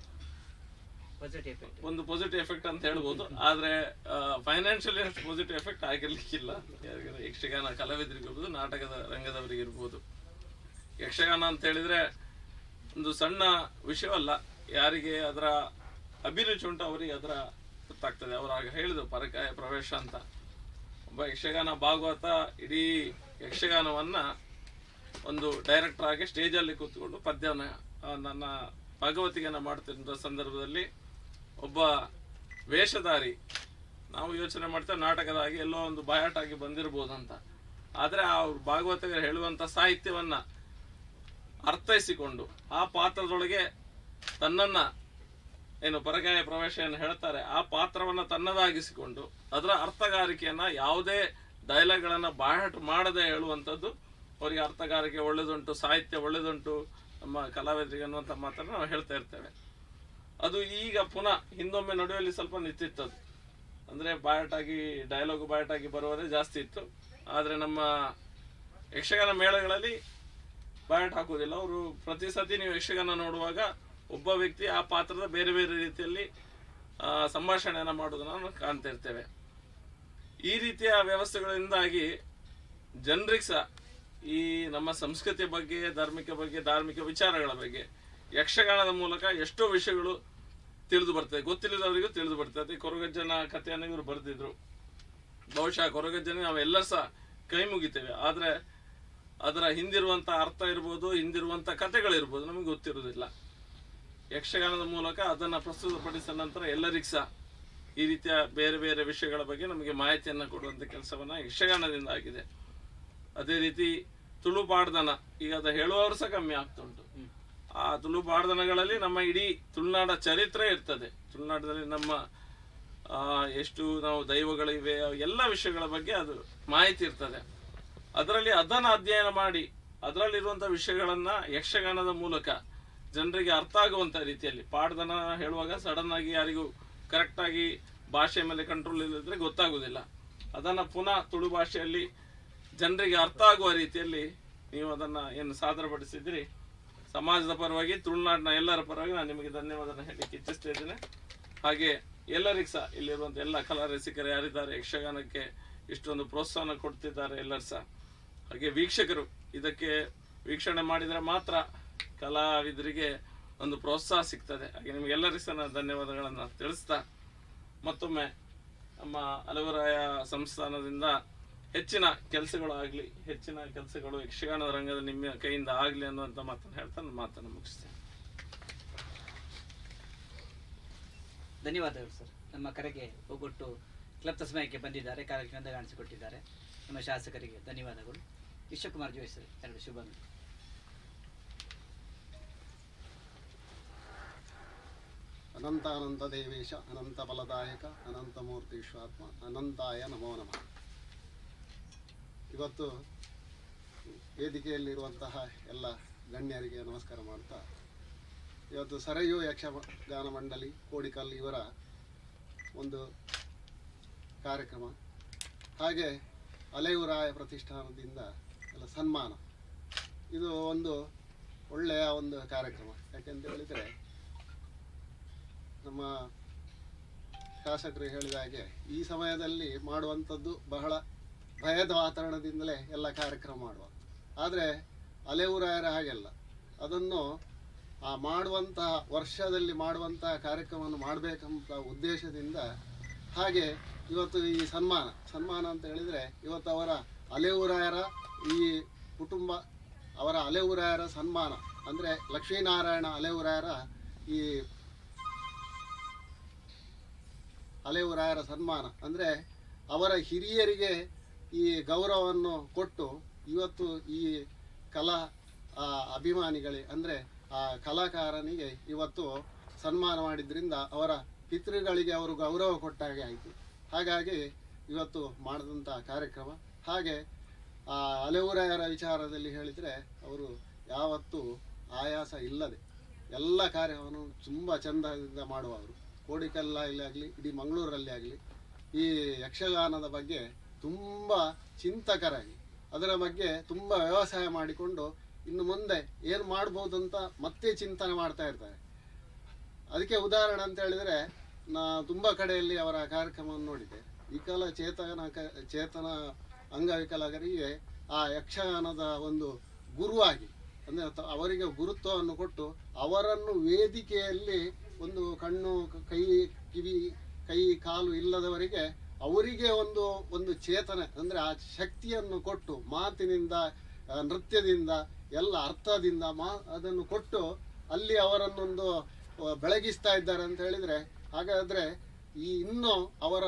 ಒಂದು ಪಾಸಿಟಿವ್ ಎಫೆಕ್ಟ್ ಅಂತ ಹೇಳ್ಬೋದು. ಆದ್ರೆ ಫೈನಾನ್ಷಿಯಲಿ ಅಷ್ಟು ಪಾಸಿಟಿವ್ ಎಫೆಕ್ಟ್ ಆಗಿರ್ಲಿಕ್ಕಿಲ್ಲ. ಯಕ್ಷಗಾನ ಕಲಾವಿದರಿಗಿರ್ಬೋದು, ನಾಟಕದ ರಂಗದವರಿಗೆ ಇರ್ಬೋದು. ಯಕ್ಷಗಾನ ಅಂತ ಹೇಳಿದ್ರೆ ಒಂದು ಸಣ್ಣ ವಿಷಯವಲ್ಲ. ಯಾರಿಗೆ ಅದರ ಅಭಿರುಚಿ ಉಂಟು ಅವರಿಗೆ ಅದರ ಗೊತ್ತಾಗ್ತದೆ. ಅವರು ಆಗ ಹೇಳಿದ್ರು ಪರಕಾಯ ಪ್ರವೇಶ ಅಂತ. ಒಬ್ಬ ಯಕ್ಷಗಾನ ಭಾಗವತ ಇಡೀ ಯಕ್ಷಗಾನವನ್ನ ಒಂದು ಡೈರೆಕ್ಟರ್ ಆಗಿ ಸ್ಟೇಜ್ ಅಲ್ಲಿ ಕೂತ್ಕೊಂಡು ಪದ್ಯನ ನನ್ನ ಭಾಗವತಿಗೆನ ಮಾಡ್ತಿದ್ದ ಸಂದರ್ಭದಲ್ಲಿ ಒಬ್ಬ ವೇಷಧಾರಿ ನಾವು ಯೋಚನೆ ಮಾಡ್ತೇವೆ ನಾಟಕದಾಗಿ ಎಲ್ಲೋ ಒಂದು ಬಾಯಾಟಾಗಿ ಬಂದಿರಬಹುದು ಅಂತ. ಆದ್ರೆ ಆ ಭಾಗವತಿಗೆ ಹೇಳುವಂತ ಸಾಹಿತ್ಯವನ್ನ ಅರ್ಥೈಸಿಕೊಂಡು ಆ ಪಾತ್ರದೊಳಗೆ ತನ್ನನ್ನ ಏನು ಪರಕಾಯ ಪ್ರವೇಶವನ್ನು ಹೇಳ್ತಾರೆ ಆ ಪಾತ್ರವನ್ನ ತನ್ನದಾಗಿಸಿಕೊಂಡು ಅದರ ಅರ್ಥಗಾರಿಕೆಯನ್ನ ಯಾವುದೇ ಡೈಲಾಗ್ ಗಳನ್ನ ಬಾಯಾಟ ಮಾಡದೆ ಹೇಳುವಂಥದ್ದು ಅವರಿಗೆ ಅರ್ಥಗಾರಿಕೆ ಒಳ್ಳೆದುಂಟು, ಸಾಹಿತ್ಯ ಒಳ್ಳೆದುಂಟು, ನಮ್ಮ ಕಲಾವಿದರಿಗೆ ಅನ್ನುವಂಥ ಮಾತನ್ನು ನಾವು ಹೇಳ್ತಾ ಇರ್ತೇವೆ. ಅದು ಈಗ ಪುನಃ ಹಿಂದೊಮ್ಮೆ ನಡುವೆಯಲ್ಲಿ ಸ್ವಲ್ಪ ನಿಂತಿತ್ತದು. ಅಂದ್ರೆ ಬಾಯಾಟಾಗಿ ಡೈಲಾಗು ಬಾಯಾಟಾಗಿ ಬರುವವರೇ ಜಾಸ್ತಿ ಇತ್ತು. ಆದ್ರೆ ನಮ್ಮ ಯಕ್ಷಗಾನ ಮೇಳಗಳಲ್ಲಿ ಬಾಯಾಟ ಹಾಕುವುದಿಲ್ಲ. ಅವರು ಪ್ರತಿ ಸತಿ ನೀವು ಯಕ್ಷಗಾನ ನೋಡುವಾಗ ಒಬ್ಬ ವ್ಯಕ್ತಿ ಆ ಪಾತ್ರದ ಬೇರೆ ಬೇರೆ ರೀತಿಯಲ್ಲಿ ಸಂಭಾಷಣೆಯನ್ನ ಮಾಡುವುದನ್ನು ನಾವು ಕಾಣ್ತಾ ಇರ್ತೇವೆ. ಈ ರೀತಿಯ ವ್ಯವಸ್ಥೆಗಳಿಂದಾಗಿ ಜನರಿಗೆ ಸಹ ಈ ನಮ್ಮ ಸಂಸ್ಕೃತಿಯ ಬಗ್ಗೆ, ಧಾರ್ಮಿಕ ಬಗ್ಗೆ, ಧಾರ್ಮಿಕ ವಿಚಾರಗಳ ಬಗ್ಗೆ ಯಕ್ಷಗಾನದ ಮೂಲಕ ಎಷ್ಟೋ ವಿಷಯಗಳು ತಿಳಿದು ಬರ್ತದೆ. ಗೊತ್ತಿಲ್ಲದವರಿಗೂ ತಿಳಿದು ಬರ್ತದೆ. ಕೊರಗಜ್ಜನ ಕಥೆಯನ್ನು ಇವರು ಬರೆದಿದ್ರು. ಬಹುಶಃ ಕೊರಗಜ್ಜನ ನಾವೆಲ್ಲರೂ ಸಹ ಕೈ ಮುಗಿತೇವೆ. ಆದ್ರೆ ಅದರ ಹಿಂದಿರುವಂತ ಅರ್ಥ ಇರ್ಬೋದು, ಹಿಂದಿರುವಂತ ಕಥೆಗಳಿರ್ಬೋದು ನಮಗೆ ಗೊತ್ತಿರುವುದಿಲ್ಲ. ಯಕ್ಷಗಾನದ ಮೂಲಕ ಅದನ್ನ ಪ್ರಸ್ತುತಪಡಿಸಿದ ನಂತರ ಎಲ್ಲರಿಗೂ ಸಹ ಈ ರೀತಿಯ ಬೇರೆ ಬೇರೆ ವಿಷಯಗಳ ಬಗ್ಗೆ ನಮಗೆ ಮಾಹಿತಿಯನ್ನ ಕೊಡುವಂತ ಕೆಲಸವನ್ನ ಯಕ್ಷಗಾನದಿಂದ ಆಗಿದೆ. ಅದೇ ರೀತಿ ತುಳು ಪಾಡ್ದನ ಈಗ ಅದ ಹೇಳುವವರು ಸಹ ಕಮ್ಮಿ ಆಗ್ತುಂಟು. ಆ ತುಳು ಪಾಡ್ದನಗಳಲ್ಲಿ ನಮ್ಮ ಇಡೀ ತುಳುನಾಡ ಚರಿತ್ರೆ ಇರ್ತದೆ. ತುಳುನಾಡದಲ್ಲಿ ನಮ್ಮ ಆ ಎಷ್ಟು ನಾವು ದೈವಗಳಿವೆ ಎಲ್ಲ ವಿಷಯಗಳ ಬಗ್ಗೆ ಅದು ಮಾಹಿತಿ ಇರ್ತದೆ. ಅದರಲ್ಲಿ ಅದನ್ನ ಅಧ್ಯಯನ ಮಾಡಿ ಅದರಲ್ಲಿರುವಂತಹ ವಿಷಯಗಳನ್ನ ಯಕ್ಷಗಾನದ ಮೂಲಕ ಜನರಿಗೆ ಅರ್ಥ ಆಗುವಂತ ರೀತಿಯಲ್ಲಿ ಪಾಡ್ದನ ಹೇಳುವಾಗ ಸಡನ್ ಆಗಿ ಯಾರಿಗೂ ಕರೆಕ್ಟ್ ಆಗಿ ಭಾಷೆ ಮೇಲೆ ಕಂಟ್ರೋಲ್ ಇಲ್ಲದ್ರೆ ಗೊತ್ತಾಗುದಿಲ್ಲ. ಅದನ್ನ ಪುನಃ ತುಳು ಭಾಷೆಯಲ್ಲಿ ಜನರಿಗೆ ಅರ್ಥ ಆಗುವ ರೀತಿಯಲ್ಲಿ ನೀವು ಅದನ್ನ ಏನು ಸಾದರಪಡಿಸಿದ್ರಿ, ಸಮಾಜದ ಪರವಾಗಿ ತುಳುನಾಡಿನ ಎಲ್ಲರ ಪರವಾಗಿ ನಾನು ನಿಮಗೆ ಧನ್ಯವಾದ ಹೇಳಲಿಕ್ಕೆ ಇಚ್ಛಿಸ್ತಾ ಇದ್ದೇನೆ. ಹಾಗೆ ಎಲ್ಲರಿಗೂ ಸಹ ಇಲ್ಲಿರುವಂತ ಎಲ್ಲ ಕಲಾ ರಸಿಕರು ಯಾರಿದ್ದಾರೆ ಯಕ್ಷಗಾನಕ್ಕೆ ಇಷ್ಟೊಂದು ಪ್ರೋತ್ಸಾಹ ಕೊಡ್ತಿದ್ದಾರೆ ಎಲ್ಲರೂ ಸಹ. ಹಾಗೆ ವೀಕ್ಷಕರು ಇದಕ್ಕೆ ವೀಕ್ಷಣೆ ಮಾಡಿದರೆ ಮಾತ್ರ ಕಲಾವಿದರಿಗೆ ಒಂದು ಪ್ರೋತ್ಸಾಹ ಸಿಗ್ತದೆ. ಹಾಗೆ ನಿಮಗೆಲ್ಲರಿಗೂ ಸಹ ನಾನು ಧನ್ಯವಾದಗಳನ್ನು ತಿಳಿಸ್ತಾ ಮತ್ತೊಮ್ಮೆ ನಮ್ಮ ಅಲೆವರಾಯ ಸಂಸ್ಥಾನದಿಂದ ಹೆಚ್ಚಿನ ಕೆಲಸಗಳು ಆಗ್ಲಿ, ಹೆಚ್ಚಿನ ಕೆಲಸಗಳು ಯಕ್ಷಗಾನದ ರಂಗದ ನಿಮ್ಮ ಕೈಯಿಂದ ಆಗ್ಲಿ ಅನ್ನುವಂತ ಮಾತನ್ನು ಹೇಳ್ತಾ ನನ್ನ ಮಾತನ್ನು ಮುಗಿಸ್ತೇನೆ. ಧನ್ಯವಾದಗಳು ಸರ್. ನಮ್ಮ ಕರೆಗೆ ಹೋಗೊಟ್ಟು ಕ್ಲಬ್ ಸಮಯಕ್ಕೆ ಬಂದಿದ್ದಾರೆ, ಕಾರ್ಯಕ್ರಮದ ಕಾಣಿಸಿಕೊಟ್ಟಿದ್ದಾರೆ. ನಮ್ಮ ಶಾಸಕರಿಗೆ ಧನ್ಯವಾದಗಳು. ವಿಶ್ವಕುಮಾರ್ ಜೋಶಿ ಸರ್ ಎರಡು ಶುಭ. ಅನಂತ ಅನಂತ ದೇವೇಶ ಅನಂತ ಫಲದಾಯಕ ಅನಂತ ಮೂರ್ತೀಶ್ವಾತ್ಮ ಅನಂತಾಯ ನಮೋ ನಮಃ. ಇವತ್ತು ವೇದಿಕೆಯಲ್ಲಿರುವಂತಹ ಎಲ್ಲ ಗಣ್ಯರಿಗೆ ನಮಸ್ಕಾರ ಮಾಡ್ತಾ, ಇವತ್ತು ಸರಯು ಯಕ್ಷಗಾನ ಮಂಡಳಿ ಕೋಡಿಕಲ್ ಇವರ ಒಂದು ಕಾರ್ಯಕ್ರಮ, ಹಾಗೆ ಅಲೆಯುರಾಯ ಪ್ರತಿಷ್ಠಾನದಿಂದ ಎಲ್ಲ ಸನ್ಮಾನ, ಇದು ಒಂದು ಒಳ್ಳೆಯ ಒಂದು ಕಾರ್ಯಕ್ರಮ. ಯಾಕೆಂತ ಹೇಳಿದರೆ ನಮ್ಮ ಶಾಸಕರು ಹೇಳಿದ ಹಾಗೆ ಈ ಸಮಯದಲ್ಲಿ ಮಾಡುವಂಥದ್ದು ಬಹಳ ಭಯದ ವಾತಾವರಣದಿಂದಲೇ ಎಲ್ಲ ಕಾರ್ಯಕ್ರಮ ಮಾಡುವ. ಆದರೆ ಅಲೆಯೂರಾಯರ ಹಾಗೆಲ್ಲ ಅದನ್ನು ಆ ಮಾಡುವಂತಹ ವರ್ಷದಲ್ಲಿ ಮಾಡುವಂತಹ ಕಾರ್ಯಕ್ರಮವನ್ನು ಮಾಡಬೇಕಂತ ಉದ್ದೇಶದಿಂದ ಹಾಗೆ ಇವತ್ತು ಈ ಸನ್ಮಾನ ಸನ್ಮಾನ ಅಂತ ಹೇಳಿದರೆ ಇವತ್ತು ಅವರ ಅಲೆಯೂರಾಯರ ಈ ಕುಟುಂಬ ಅವರ ಅಲೆಯೂರಾಯರ ಸನ್ಮಾನ ಅಂದರೆ ಲಕ್ಷ್ಮೀನಾರಾಯಣ ಅಲೆಯೂರಾಯರ ಈ ಅಲೆಯೂರಾಯರ ಸನ್ಮಾನ ಅಂದರೆ ಅವರ ಹಿರಿಯರಿಗೆ ಈ ಗೌರವವನ್ನು ಕೊಟ್ಟು ಇವತ್ತು ಈ ಕಲಾ ಅಭಿಮಾನಿಗಳೇ ಅಂದರೆ ಆ ಕಲಾಕಾರನಿಗೆ ಇವತ್ತು ಸನ್ಮಾನ ಮಾಡಿದ್ರಿಂದ ಅವರ ಪಿತೃಗಳಿಗೆ ಅವರು ಗೌರವ ಕೊಟ್ಟಾಗೆ ಆಯಿತು. ಹಾಗಾಗಿ ಇವತ್ತು ಮಾಡಿದಂಥ ಕಾರ್ಯಕ್ರಮ. ಹಾಗೆ ಆ ಅಲೆಯೂರಾಯರ ವಿಚಾರದಲ್ಲಿ ಹೇಳಿದರೆ ಅವರು ಯಾವತ್ತೂ ಆಯಾಸ ಇಲ್ಲದೆ ಎಲ್ಲ ಕಾರ್ಯವನ್ನು ತುಂಬ ಚೆಂದದಿಂದ ಮಾಡುವವರು. ಕೋಡಿಕಲ್ಲಲ್ಲಿ ಆಗಲಿ ಇಡೀ ಮಂಗಳೂರಲ್ಲಿ ಆಗಲಿ ಈ ಯಕ್ಷಗಾನದ ಬಗ್ಗೆ ತುಂಬ ಚಿಂತಕರಾಗಿ ಅದರ ಬಗ್ಗೆ ತುಂಬ ವ್ಯವಸಾಯ ಮಾಡಿಕೊಂಡು ಇನ್ನು ಮುಂದೆ ಏನು ಮಾಡ್ಬೋದು ಅಂತ ಮತ್ತೆ ಚಿಂತನೆ ಮಾಡ್ತಾ ಇರ್ತಾರೆ. ಅದಕ್ಕೆ ಉದಾಹರಣೆ ಅಂತ ಹೇಳಿದರೆ ನಾ ತುಂಬ ಕಡೆಯಲ್ಲಿ ಅವರ ಕಾರ್ಯಕ್ರಮವನ್ನು ನೋಡಿದೆ. ವಿಕಲ ಚೇತನ ಚೇತನ ಅಂಗವಿಕಲಗರಿಗೆ ಆ ಯಕ್ಷಗಾನದ ಒಂದು ಗುರುವಾಗಿ ಅಂದರೆ ಅವರಿಗೆ ಗುರುತ್ವವನ್ನು ಕೊಟ್ಟು ಅವರನ್ನು ವೇದಿಕೆಯಲ್ಲಿ ಒಂದು ಕಣ್ಣು ಕೈ ಕಿವಿ ಕೈ ಕಾಲು ಇಲ್ಲದವರಿಗೆ ಅವರಿಗೆ ಒಂದು ಒಂದು ಚೇತನ ಅಂದರೆ ಆ ಶಕ್ತಿಯನ್ನು ಕೊಟ್ಟು ಮಾತಿನಿಂದ ನೃತ್ಯದಿಂದ ಎಲ್ಲ ಅರ್ಥದಿಂದ ಮಾ ಅದನ್ನು ಕೊಟ್ಟು ಅಲ್ಲಿ ಅವರನ್ನೊಂದು ಬೆಳಗಿಸ್ತಾ ಇದ್ದಾರೆ ಅಂತ ಹೇಳಿದರೆ ಹಾಗಾದರೆ ಈ ಇನ್ನೂ ಅವರ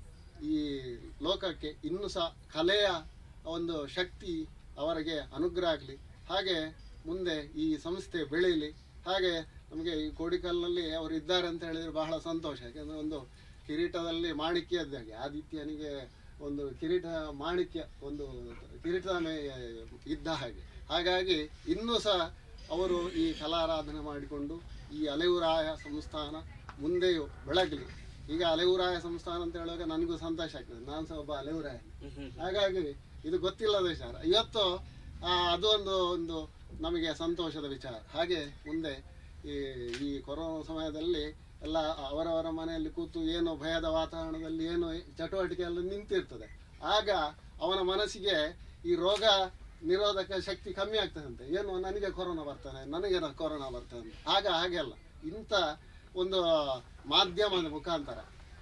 ಈ ಲೋಕಕ್ಕೆ ಇನ್ನೂ ಸಹ ಕಲೆಯ ಒಂದು ಶಕ್ತಿ ಅವರಿಗೆ ಅನುಗ್ರಹ ಆಗಲಿ. ಹಾಗೆ ಮುಂದೆ ಈ ಸಂಸ್ಥೆ ಬೆಳೀಲಿ. ಹಾಗೆ ನಮಗೆ ಈ ಕೋಡಿಕಲ್ನಲ್ಲಿ ಅವರು ಇದ್ದಾರೆ ಅಂತ ಹೇಳಿದರೆ ಬಹಳ ಸಂತೋಷ. ಯಾಕೆಂದರೆ ಒಂದು ಕಿರೀಟದಲ್ಲಿ ಮಾಣಿಕ್ಯದ್ದಾಗೆ ಆದಿತ್ಯನಿಗೆ ಒಂದು ಕಿರೀಟ ಮಾಣಿಕ್ಯ ಒಂದು ಕಿರೀಟದ ಮೇ ಇದ್ದ ಹಾಗೆ. ಹಾಗಾಗಿ ಇನ್ನೂ ಸಹ ಅವರು ಈ ಕಲಾರಾಧನೆ ಮಾಡಿಕೊಂಡು ಈ ಅಲೆಯೂರಾಯ ಸಂಸ್ಥಾನ ಮುಂದೆಯೂ ಬೆಳಗಲಿ. ಈಗ ಅಲೆಯೂರಾಯ ಸಂಸ್ಥಾನ ಅಂತ ಹೇಳುವಾಗ ನನಗೂ ಸಂತೋಷ ಆಗ್ತದೆ, ನಾನು ಸಹ ಒಬ್ಬ ಅಲೆಯೂರಾಯ. ಹಾಗಾಗಿ ಇದು ಗೊತ್ತಿಲ್ಲದ ವಿಚಾರ. ಇವತ್ತು ಅದು ಒಂದು ಒಂದು ನಮಗೆ ಸಂತೋಷದ ವಿಚಾರ. ಹಾಗೆ ಮುಂದೆ ಈ ಈ ಕೊರೋನಾ ಸಮಯದಲ್ಲಿ ಎಲ್ಲ ಅವರವರ ಮನೆಯಲ್ಲಿ ಕೂತು ಏನು ಭಯದ ವಾತಾವರಣದಲ್ಲಿ ಏನು ಚಟುವಟಿಕೆ ಎಲ್ಲ ನಿಂತಿರ್ತದೆ. ಆಗ ಅವನ ಮನಸ್ಸಿಗೆ ಈ ರೋಗ ನಿರೋಧಕ ಶಕ್ತಿ ಕಮ್ಮಿ ಆಗ್ತದಂತೆ. ಏನು ನನಗೆ ಕೊರೋನಾ ಬರ್ತಾನೆ, ನನಗೆ ಕೊರೋನಾ ಬರ್ತಾನೆ. ಆಗ ಹಾಗೆ ಅಲ್ಲ, ಇಂಥ ಒಂದು ಮಾಧ್ಯಮದ ಮುಖಾಂತರ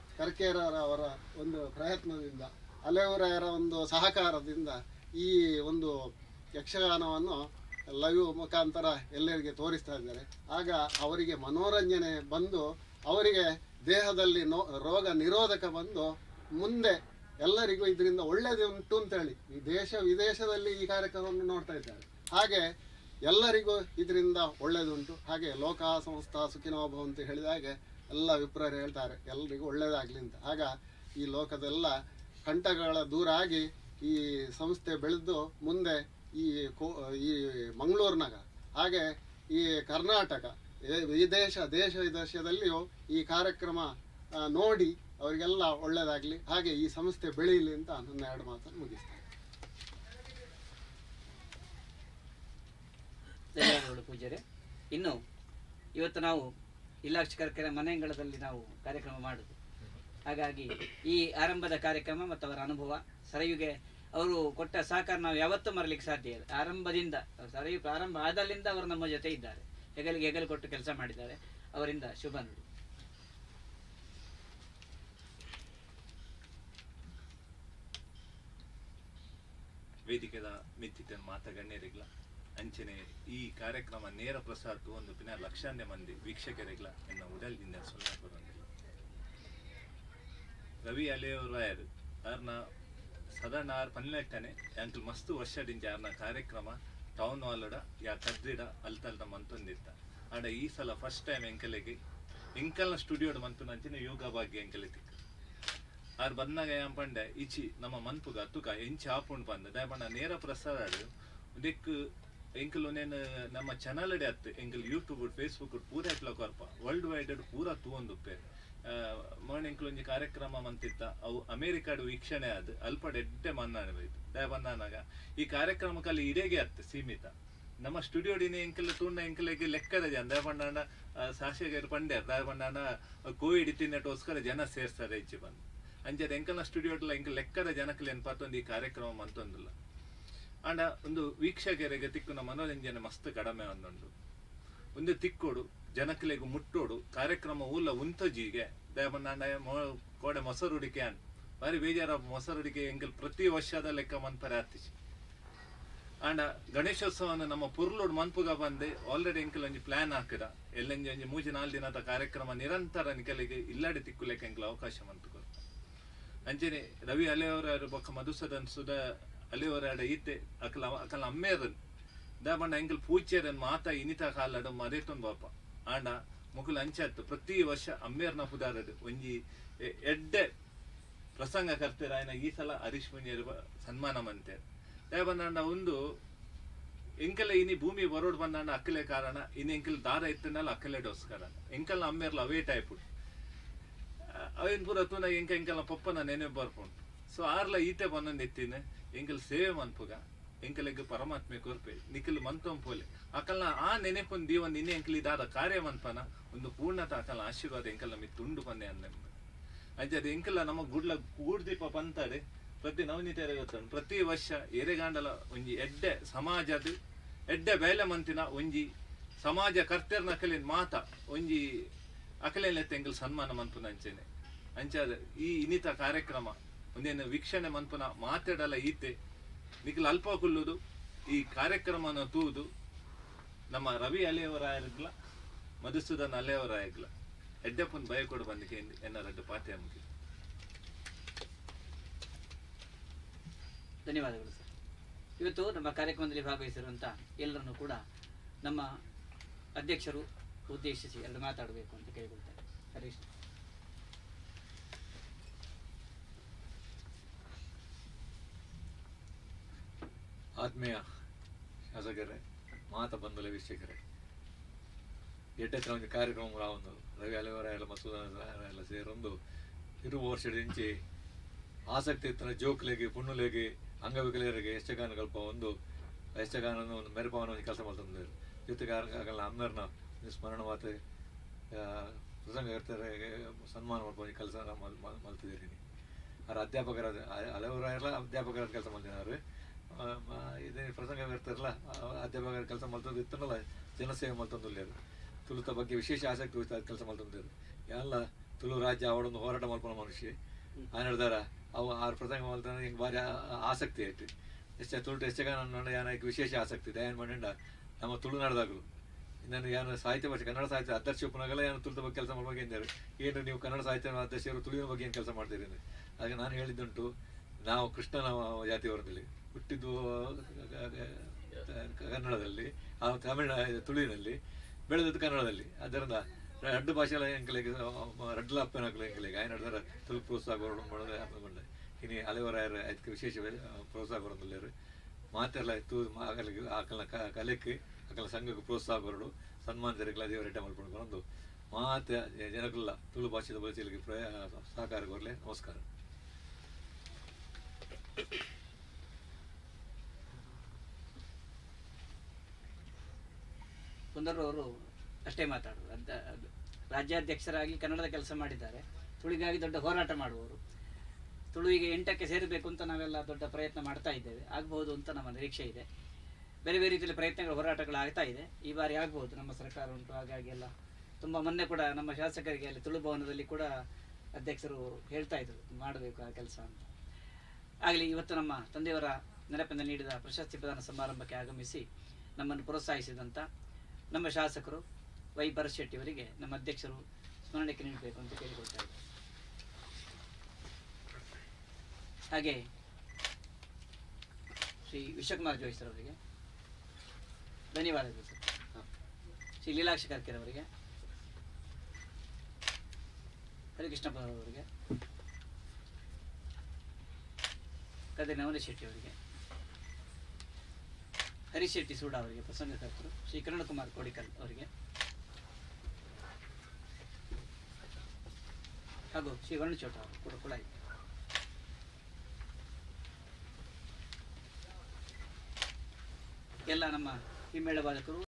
ಕರ್ಕೇರವರ ಒಂದು ಪ್ರಯತ್ನದಿಂದ ಅಲೆಯೂರಾಯರ ಒಂದು ಸಹಕಾರದಿಂದ ಈ ಒಂದು ಯಕ್ಷಗಾನವನ್ನು ಲೈವ್ ಮುಖಾಂತರ ಎಲ್ಲರಿಗೆ ತೋರಿಸ್ತಾ ಇದ್ದಾರೆ. ಆಗ ಅವರಿಗೆ ಮನೋರಂಜನೆ ಬಂದು ಅವರಿಗೆ ದೇಹದಲ್ಲಿ ನೋ ರೋಗ ನಿರೋಧಕ ಬಂದು ಮುಂದೆ ಎಲ್ಲರಿಗೂ ಇದರಿಂದ ಒಳ್ಳೆಯದು ಉಂಟು ಅಂತೇಳಿ ಈ ದೇಶ ವಿದೇಶದಲ್ಲಿ ಈ ಕಾರ್ಯಕ್ರಮವನ್ನು ನೋಡ್ತಾ ಇದ್ದಾರೆ. ಹಾಗೆ ಎಲ್ಲರಿಗೂ ಇದರಿಂದ ಒಳ್ಳೆಯದುಂಟು. ಹಾಗೆ ಲೋಕ ಸಂಸ್ಥಾ ಸುಖಿನೋ ಭವ ಅಂತ ಹೇಳಿದ ಹಾಗೆ ಎಲ್ಲ ವಿಪ್ರರು ಹೇಳ್ತಾರೆ ಎಲ್ಲರಿಗೂ ಒಳ್ಳೆಯದಾಗಲಿ ಅಂತ. ಆಗ ಈ ಲೋಕದೆಲ್ಲ ಕಂಟಕಗಳ ದೂರ ಆಗಿ ಈ ಸಂಸ್ಥೆ ಬೆಳೆದು ಮುಂದೆ ಈ ಕೋ ಈ ಮಂಗಳೂರಿನಾಗ ಹಾಗೆ ಈ ಕರ್ನಾಟಕ ವಿದೇಶ ದೇಶ ವಿದೇಶದಲ್ಲಿಯೂ ಈ ಕಾರ್ಯಕ್ರಮ ನೋಡಿ ಅವರಿಗೆಲ್ಲ ಒಳ್ಳೆಯದಾಗಲಿ. ಹಾಗೆ ಈ ಸಂಸ್ಥೆ ಬೆಳೆಯಲಿ ಅಂತ ನನ್ನ ಎರಡು ಮಾತನ್ನು ಮುಗಿಸ್ತೇನೆ. ಧನ್ಯವಾದಗಳು ಪೂಜ್ಯರೇ. ಇನ್ನು ಇವತ್ತು ನಾವು ಇಲಾಕ್ಷಕರ ಮನೆಯಂಗಳದಲ್ಲಿ ನಾವು ಕಾರ್ಯಕ್ರಮ ಮಾಡುದು. ಹಾಗಾಗಿ ಈ ಆರಂಭದ ಕಾರ್ಯಕ್ರಮ ಮತ್ತು ಅವರ ಅನುಭವ ಸರಯುಗೆ ಅವರು ಕೊಟ್ಟ ಸಹಕಾರ ನಾವು ಯಾವತ್ತೂ ಮರಲಿಕ್ಕೆ ಸಾಧ್ಯ ಇಲ್ಲ. ಆರಂಭದಿಂದ ಸರಯು ಪ್ರಾರಂಭ ಆದಲ್ಲಿಂದ ಅವರು ನಮ್ಮ ಜೊತೆ ಇದ್ದಾರೆ, ಹೆಗಲಿಗೆ ಹೆಗಲು ಕೊಟ್ಟು ಕೆಲಸ ಮಾಡಿದ್ದಾರೆ. ಅವರಿಂದ ಶುಭ ನುಡಿ. ವೇದಿಕೆದ ಮಿತ್ತಿತ ಮಾತ ಗಣ್ಯರಿಗ್ಲ ಅಂಚನೆ ಈ ಕಾರ್ಯಕ್ರಮ ನೇರ ಪ್ರಸಾರ ಒಂದು ದಿನ ಲಕ್ಷಾಂತರ ಮಂದಿ ವೀಕ್ಷಕರಿಗ್ಲ ಎನ್ನ ಉಡಲ್ದಿಂದ ಸೊನ್ನೆ ಬರೋದಿಲ್ಲ. ರವಿ ಅಲೆಯೂರಾಯರ್ ಯಾರನ್ನ ಸಾಧಾರಣ ಆರು ಪನ್ನೆಟ್ಟನೆ ಅಂಕಲ್ ಮಸ್ತ್ ವರ್ಷದಿಂದ ಯಾರನ್ನ ಕಾರ್ಯಕ್ರಮ ಟೌನ್ ಹಾಲ್ಡ ಯಾ ಕದ್ರಿಡ ಅಲ್ತಲ್ದ ಮಂತೊಂದಿತ್ತ ಆಡ ಈ ಸಲ ಫಸ್ಟ್ ಟೈಮ್ ಎಂಕಲಿಗೆ ಎಂಕಲ್ನ ಸ್ಟುಡಿಯೋಡ್ ಮಂತು ಅಂಚಿನ ಯೋಗ ಭಾಗ್ಯ ಎಂಕಲಿ ತಿಕ್ಕ ಆರು ಬಂದಾಗ ಏನ್ ಪಂಡೆ ಇಚಿ ನಮ್ಮ ಮನ್ಪುಗ ತುಕ ಎಂಚಿ ಆಪುಂಡ್ ಬಂದ ದಯಪಂಡ ನೇರ ಪ್ರಸಾರ ದಿಕ್ ಎಂಕಲ್ ನೇನು ನಮ್ಮ ಚಾನಲ್ ಅಡೆ ಅತ್ತು ಎಂಕಲ್ ಯೂಟ್ಯೂಬ್ ಫೇಸ್ಬುಕ್ ಪೂರ ಎಟ್ಲ ಕೊರ್ಪ ವರ್ಲ್ಡ್ ವೈಡ್ ಪೂರ ತೂವೊಂದುಪ್ಪೆ ಮೋರ್ನ್ ಎಂಕಲ್ ಒಂಜಿ ಕಾರ್ಯಕ್ರಮ ಮಂತಿತ್ತ ಅವು ಅಮೇರಿಕಾಡು ವೀಕ್ಷಣೆ ಆದ್ ಅಲ್ಪ ಎಡ್ಡೆ ಮನ್ನಾಣ ಬೈತು ದಯ ಬಂದಾನಾಗ ಈ ಕಾರ್ಯಕ್ರಮಕ್ಕಲ್ಲಿ ಇಡೆಗೆ ಅತ್ತು ಸೀಮಿತ ನಮ್ಮ ಸ್ಟುಡಿಯೋಡಿನ ಎಂಕಲ್ ತೂಂಡ ಎಂಕಲಿಗೆ ಲೆಕ್ಕದ ಜನ ದಾಪಂಡ ಸಾಶಿಗೆ ಪಂಡೆ ದಾಪಂಡ ಕೋವಿಡ್ ತಿನ್ನಟೋಸ್ಕರ ಜನ ಸೇರ್ತಾರೆ ಹೆಚ್ಚು ಬಂದು ಅಂಚದ ಎಂಕಲ್ನ ಸ್ಟುಡಿಯೋಡ್ಲ ಎಂಕ ಲೆಕ್ಕದ ಜನಕಲ್ಲಿ ಏನ್ಪಾತೊಂದು ಈ ಕಾರ್ಯಕ್ರಮ ಮಂತೊಂದಿಲ್ಲ ಅಂಡ ಒಂದು ವೀಕ್ಷಕರಿಗೆ ತಿಕ್ಕುನ ಮನೋರಂಜನೆ ಮಸ್ತ್ ಕಡಿಮೆ ಒಂದುಂಡು ಒಂದು ತಿಕ್ಕೋಡು ಜನಕಲೆಗೂ ಮುಟ್ಟೋಡು ಕಾರ್ಯಕ್ರಮ ಊಲ ಉಂತಜಿಗೆ ದಾಪಂಡ ಕೋಡೆ ಮೊಸರುಡಿಕೆ ಅನ್ ಬಾರಿ ಬೇಜಾರ ಮೊಸರುಡಿಕೆ ಎಂಕಲ್ ಪ್ರತಿ ವರ್ಷದ ಲೆಕ್ಕ ಮನ್ಪರೆ ಹತ್ತಿಸಿ ಅಂಡ ಗಣೇಶೋತ್ಸವನ ನಮ್ಮ ಪುರ್ಲೋಡ್ ಮನ್ಪುಗ ಬಂದೆ ಆಲ್ರೆಡಿ ಎಂಕಲ್ ಒಂಜಿ ಪ್ಲಾನ್ ಹಾಕಿದ ಎಲ್ಲಂಜಿ ಒಂಜಿ ಮೂಜಿ ನಾಲ್ ದಿನದ ಕಾರ್ಯಕ್ರಮ ನಿರಂತರ ನಿಕಲಿಗೆ ಇಲ್ಲಾಡಿ ತಿಕ್ಕುಲೆಕ್ಕ ಎಂಕಲ್ ಅವಕಾಶ ಮಂತುಕೊರು ಅಂಚನೆ ರವಿ ಅಲೆಯವರ ಬೊಕ್ಕ ಮಧುಸೂದನ್ ಸುಧಾ ಅಲೆಯವರ ಈತೆ ಅಕಲ ಅಕಲ ಅಮ್ಮೇರನ್ ದಾಬಂಡ ಎಂಕಲ್ ಪೂಜ್ಯರನ್ ಮಾತ ಇನಿತ ಕಾಲಡ ಮದೇತೊಂದು ಬಾಪ ಆಂಡ ಮುಕುಲ್ ಅಂಚತ್ತು ಪ್ರತಿ ವರ್ಷ ಅಮ್ಮೇರ್ನ ಪುದಾರದು ಒಂಜಿ ಎಡ್ಡೆ ಪ್ರಸಂಗ ಕರ್ತೀರ ಆಯ್ನ ಈ ಸಲ ಹರೀಶ್ ಮುನಿಯರು ಸನ್ಮಾನ ಮಂತೇರು ದಾಬಂಡ ಒಂದು ಎಂಕಲ ಇನಿ ಭೂಮಿ ಬರೋಡ್ ಬಂದಾಂಡ ಅಕ್ಕಲೆ ಕಾರಣ ಇನ್ನು ಎಂಕಲ್ ದಾರ ಎತ್ತನಲ್ಲ ಅಕ್ಕಲೆ ಡೋಸ್ ಕಾರಣ ಎಂಕಲ್ನ ಅಮ್ಮೇರ್ಲ ಅವೇ ಟೈಪ್ ಅವನ್ ಪೂರ ತೂನ ಎಂಕ ಎಂಕಲ್ನ ಪಪ್ಪನ ನೆನೆ ಬರ್ಕೊಂಡು ಸೊ ಆರ್ಲ ಈತೆ ಬಂದೊಂದು ಎತ್ತಿನ ಎಂಕಲ್ ಸೇವೆ ಮನ್ಪುಗ ಎಂಕಲಿಗೆ ಪರಮಾತ್ಮೆ ಕೊರ್ಪೆ ನಿಖಿಲ್ ಮಂತಂ ಪೋಲೆ ಅಕಲ್ನ ಆ ನೆನೆಪೊಂದು ದೀವನ್ ಇನ್ನೇ ಎಂಕಲ್ ಇದಾದ ಕಾರ್ಯ ಮನ್ಪನ ಒಂದು ಪೂರ್ಣತ ಅಕಲ್ನ ಆಶೀರ್ವಾದ ಎಂಕಲ್ನ ಮಿ ತುಂಡು ಪನ್ನೆ ಅನ್ನ ಅಂಜದ ಎಂಕಲ್ಲ ನಮ್ಮ ಗುಡ್ಲ ಗೂಡ್ದೀಪ ಪಂತಾರೆ ಪ್ರತಿ ನವನೀತೆರೆ ಗೊತ್ತ ಪ್ರತಿ ವರ್ಷ ಎರೆಗಾಂಡಲ ಒಂಜಿ ಎಡ್ಡೆ ಸಮಾಜದ ಎಡ್ಡೆ ಬೇಲೆ ಮಂತಿನ ಒಂಜಿ ಸಮಾಜ ಕರ್ತರ್ನ ಅಕಲಿನ ಮಾತ ಒಂಜಿ ಅಕಲೆತ್ತ ಎಂಕಲ್ ಸನ್ಮಾನ ಮನ್ಪುನ ಅಂಚೆನೆ ಅಂಚಾದ ಈ ಇನಿತ ಕಾರ್ಯಕ್ರಮ ಒಂದೇನು ವೀಕ್ಷಣೆ ಮನ್ಪುನ ಮಾತಾಡಲ್ಲ ಈತೆ ನಿಖಿಲ್ ಅಲ್ಪ ಕುಲ್ಲುದು ಈ ಕಾರ್ಯಕ್ರಮನ ತೂದು ನಮ್ಮ ರವಿ ಅಲೆಯವರಾಯರ್ಗ್ಲ ಮಧುಸೂದನ್ ಅಲೆಯವರಾಯಗ್ಲ ಎಡ್ಡೆಪ್ಪನ ಭಯ ಕೊಡು ಬಂದಿಕೆ ಎನ್ನ ರಡ್ಡು ಪಾಠ್ಯ ಮುಗಿ ಧನ್ಯವಾದಗಳು ಸರ್. ಇವತ್ತು ನಮ್ಮ ಕಾರ್ಯಕ್ರಮದಲ್ಲಿ ಭಾಗವಹಿಸಿರುವಂಥ ಎಲ್ಲರನ್ನು ಕೂಡ ನಮ್ಮ ಅಧ್ಯಕ್ಷರು ಉದ್ದೇಶಿಸಿ ಎರಡು ಮಾತಾಡಬೇಕು ಅಂತ ಕೇಳಿಕೊಳ್ತಾರೆ. ಹರೀಶ್. ಆತ್ಮೀಯ ಶಾಸಕರೇ, ಮಾತ ಬಂಧುಲ ವೀಕ್ಷಕರೇ, ಎಡ್ಡೆತ್ರ ಒಂದು ಕಾರ್ಯಕ್ರಮ ರಾವೊಂದು ರವಿ ಅಲೆವರ ಎಲ್ಲ ಮಸೂದನ ಎಲ್ಲ ಸೇರೊಂದು ಇರುವ ವರ್ಷದಿಂಚಿ ಆಸಕ್ತಿ ಇತ್ತನ ಜೋಕ್ಲೆಗೆ ಪುಣ್ಣುಲೆಗೆ ಅಂಗವಿಕಲರಿಗೆ ಯಕ್ಷಗಾನ ಕಲ್ಪ ಒಂದು ಯಕ್ಷಗಾನ ಒಂದು ಮೆರಪವನ ಒಂದು ಕೆಲಸ ಮಾಡ್ತಾರೆ ಜೊತೆಗೆ ಆಗಲ್ಲ ಅಮ್ಮರ್ನ ಸ್ಮರಣ ಮಾತೆ ಪ್ರಸಂಗಕರ್ತರಿಗೆ ಸನ್ಮಾನ ಮಾಡ್ಕೊಂಡು ಕೆಲಸ ಮಲ್ತಿದ್ದೀರಿ. ಅವ್ರ ಅಧ್ಯಾಪಕರ ಹಲವರ ಎಲ್ಲ ಅಧ್ಯಾಪಕರ ಕೆಲಸ ಮಾಡ್ತಿದ್ದಾರೆ. ಇದೇ ಪ್ರಸಂಗ ಇರ್ತಾರಲ್ಲ ಅಧ್ಯಾಪಕರ ಕೆಲಸ ಮಲ್ತದ್ದು ಇತ್ತನಲ್ಲ ಜನಸೇವೆ ಮಲ್ತೊಂದಿಲ್ಲ ತುಳುತ ಬಗ್ಗೆ ವಿಶೇಷ ಆಸಕ್ತಿ ವಹಿಸ್ತಾ ಕೆಲಸ ಮಲ್ತೊಂದಿರು ಎಲ್ಲ ತುಳು ರಾಜ್ಯ ಅವಳೊಂದು ಹೋರಾಟ ಮಲ್ಪನ ಮನುಷ್ಯ ಆ ನಡೆದಾರ ಅವು ಆರು ಪ್ರಸಂಗ ಮಲ್ತಾನೆ ಹಿಂಗೆ ಭಾರಿ ಆಸಕ್ತಿ ಆಯ್ತು. ಎಷ್ಟೇ ತುಳು ಯಕ್ಷಗಾನ ಯಾನಕ್ಕೆ ವಿಶೇಷ ಆಸಕ್ತಿ ದಯಾನ್ ಮಂಡ ನಮ್ಮ ತುಳು ನಡೆದಾಗಲು ನಾನು ಏನು ಸಾಹಿತ್ಯ ಭಾಷೆ ಕನ್ನಡ ಸಾಹಿತ್ಯ ಅಧ್ಯಕ್ಷ ಉಪನಾಗಲ್ಲ ಏನು ತುಳಿದ ಬಗ್ಗೆ ಕೆಲಸ ಮಾಡ್ಬೇಕು ಎಂದರು ಏನು ನೀವು ಕನ್ನಡ ಸಾಹಿತ್ಯ ಅಧ್ಯಕ್ಷರು ತುಳುವಿನ ಬಗ್ಗೆ ಏನು ಕೆಲಸ ಮಾಡ್ತೀರಿ ಅಂದರೆ ಹಾಗೆ ನಾನು ಹೇಳಿದ್ದುಂಟು ನಾವು ಕೃಷ್ಣನ ಜಾತಿಯವರದಲ್ಲಿ ಹುಟ್ಟಿದ್ದು ಕನ್ನಡದಲ್ಲಿ ಆ ತಮಿಳ ತುಳುವಿನಲ್ಲಿ ಬೆಳೆದದ್ದು ಕನ್ನಡದಲ್ಲಿ. ಅದರಿಂದ ಎರಡು ಭಾಷೆಲ್ಲ ಎಂಕಲಿಗೆ ರಡ್ಲ ಅಪ್ಪನ ಎಂಕಲಿಗೆ ಆಯ್ನ ನಡೆದಾರ ತುಳು ಪ್ರೋತ್ಸಾಹ ಮಾಡೋದು ಬಂಡೆ ಇನ್ನು ಹಲವರಾಯರು ಅದಕ್ಕೆ ವಿಶೇಷ ಪ್ರೋತ್ಸಾಹ ಬರೋದಿಲ್ಲ ಮಾತೆಲ್ಲ ಇತ್ತು ಆಗಲಿಗೆ ಆಕಲ್ನ ಕಲೆಕ್ಕೆ ಆಕಲ್ನ ಸಂಘಕ್ಕೆ ಪ್ರೋತ್ಸಾಹ ಬರೋಡು ಸನ್ಮಾನ ಜರಗಲ ದೇವರ ರೆಡ್ಡ ಮಾಡ್ಕೊಂಡು ಬರೋದು ಮಾತೆ ಜನಗಳೆಲ್ಲ ತುಳು ಭಾಷೆದ ಬಳಸಲಿಕ್ಕೆ ಪ್ರಯ ಸಹಕಾರ ಬರಲಿ. ನಮಸ್ಕಾರ. ಕುಂದರ್ರವರು ಅಷ್ಟೇ ಮಾತಾಡೋದು ಅಂತ ರಾಜ್ಯಾಧ್ಯಕ್ಷರಾಗಿ ಕನ್ನಡದ ಕೆಲಸ ಮಾಡಿದ್ದಾರೆ. ತುಳುವಿಗಾಗಿ ದೊಡ್ಡ ಹೋರಾಟ ಮಾಡುವವರು. ತುಳುವಿಗೆ ಎಂಟಕ್ಕೆ ಸೇರಬೇಕು ಅಂತ ನಾವೆಲ್ಲ ದೊಡ್ಡ ಪ್ರಯತ್ನ ಮಾಡ್ತಾ ಇದ್ದೇವೆ. ಆಗ್ಬಹುದು ಅಂತ ನಮ್ಮ ನಿರೀಕ್ಷೆ ಇದೆ. ಬೇರೆ ಬೇರೆ ರೀತಿಯಲ್ಲಿ ಪ್ರಯತ್ನಗಳು ಹೋರಾಟಗಳು ಆಗ್ತಾ ಇದೆ. ಈ ಬಾರಿ ಆಗ್ಬೋದು, ನಮ್ಮ ಸರ್ಕಾರ ಉಂಟು. ಹಾಗಾಗಿ ಎಲ್ಲ ತುಂಬ ಮೊನ್ನೆ ಕೂಡ ನಮ್ಮ ಶಾಸಕರಿಗೆ ಅಲ್ಲಿ ತುಳು ಭವನದಲ್ಲಿ ಕೂಡ ಅಧ್ಯಕ್ಷರು ಹೇಳ್ತಾ ಇದ್ರು ಮಾಡಬೇಕು ಆ ಕೆಲಸ ಅಂತ. ಆಗಲಿ ಇವತ್ತು ನಮ್ಮ ತಂದೆಯವರ ನೆನಪಿನ ನೀಡಿದ ಪ್ರಶಸ್ತಿ ಪ್ರದಾನ ಸಮಾರಂಭಕ್ಕೆ ಆಗಮಿಸಿ ನಮ್ಮನ್ನು ಪ್ರೋತ್ಸಾಹಿಸಿದಂಥ ನಮ್ಮ ಶಾಸಕರು ವೈ ಭರಶೆಟ್ಟಿಯವರಿಗೆ ನಮ್ಮ ಅಧ್ಯಕ್ಷರು ಸ್ಮರಣೆಗೆ ನೀಡಬೇಕು ಅಂತ ಕೇಳಿಕೊಳ್ತಾ ಇದ್ದಾರೆ. ಹಾಗೆ ಶ್ರೀ ವಿಶ್ವಕುಮಾರ್ ಜೋಯಿ ಸರ್ ಅವರಿಗೆ ಧನ್ಯವಾದಗಳು ಸರ್. ಶ್ರೀ ಲೀಲಾಕ್ಷ ಕರ್ಕೆರ್ ಅವರಿಗೆ, ಹರಿಕೃಷ್ಣಪ್ಪ ಅವರಿಗೆ, ಕದ್ರಿ ನವನಿ ಶೆಟ್ಟಿ ಅವರಿಗೆ, ಹರೀಶ್ ಶೆಟ್ಟಿ ಸೂಡ ಅವರಿಗೆ ಪ್ರಸಂಗಕರ್ತರು, ಶ್ರೀ ಕಿರಣಕುಮಾರ್ ಕೋಡಿಕಲ್ ಅವರಿಗೆ ಹಾಗೂ ಶ್ರೀ ವರ್ಣಚೋಟ ಅವರು ಕೂಡ ಕೂಡ ಇದೆ. ಎಲ್ಲ ನಮ್ಮ ಈ ಮೇಳ ಬಾಲಕರು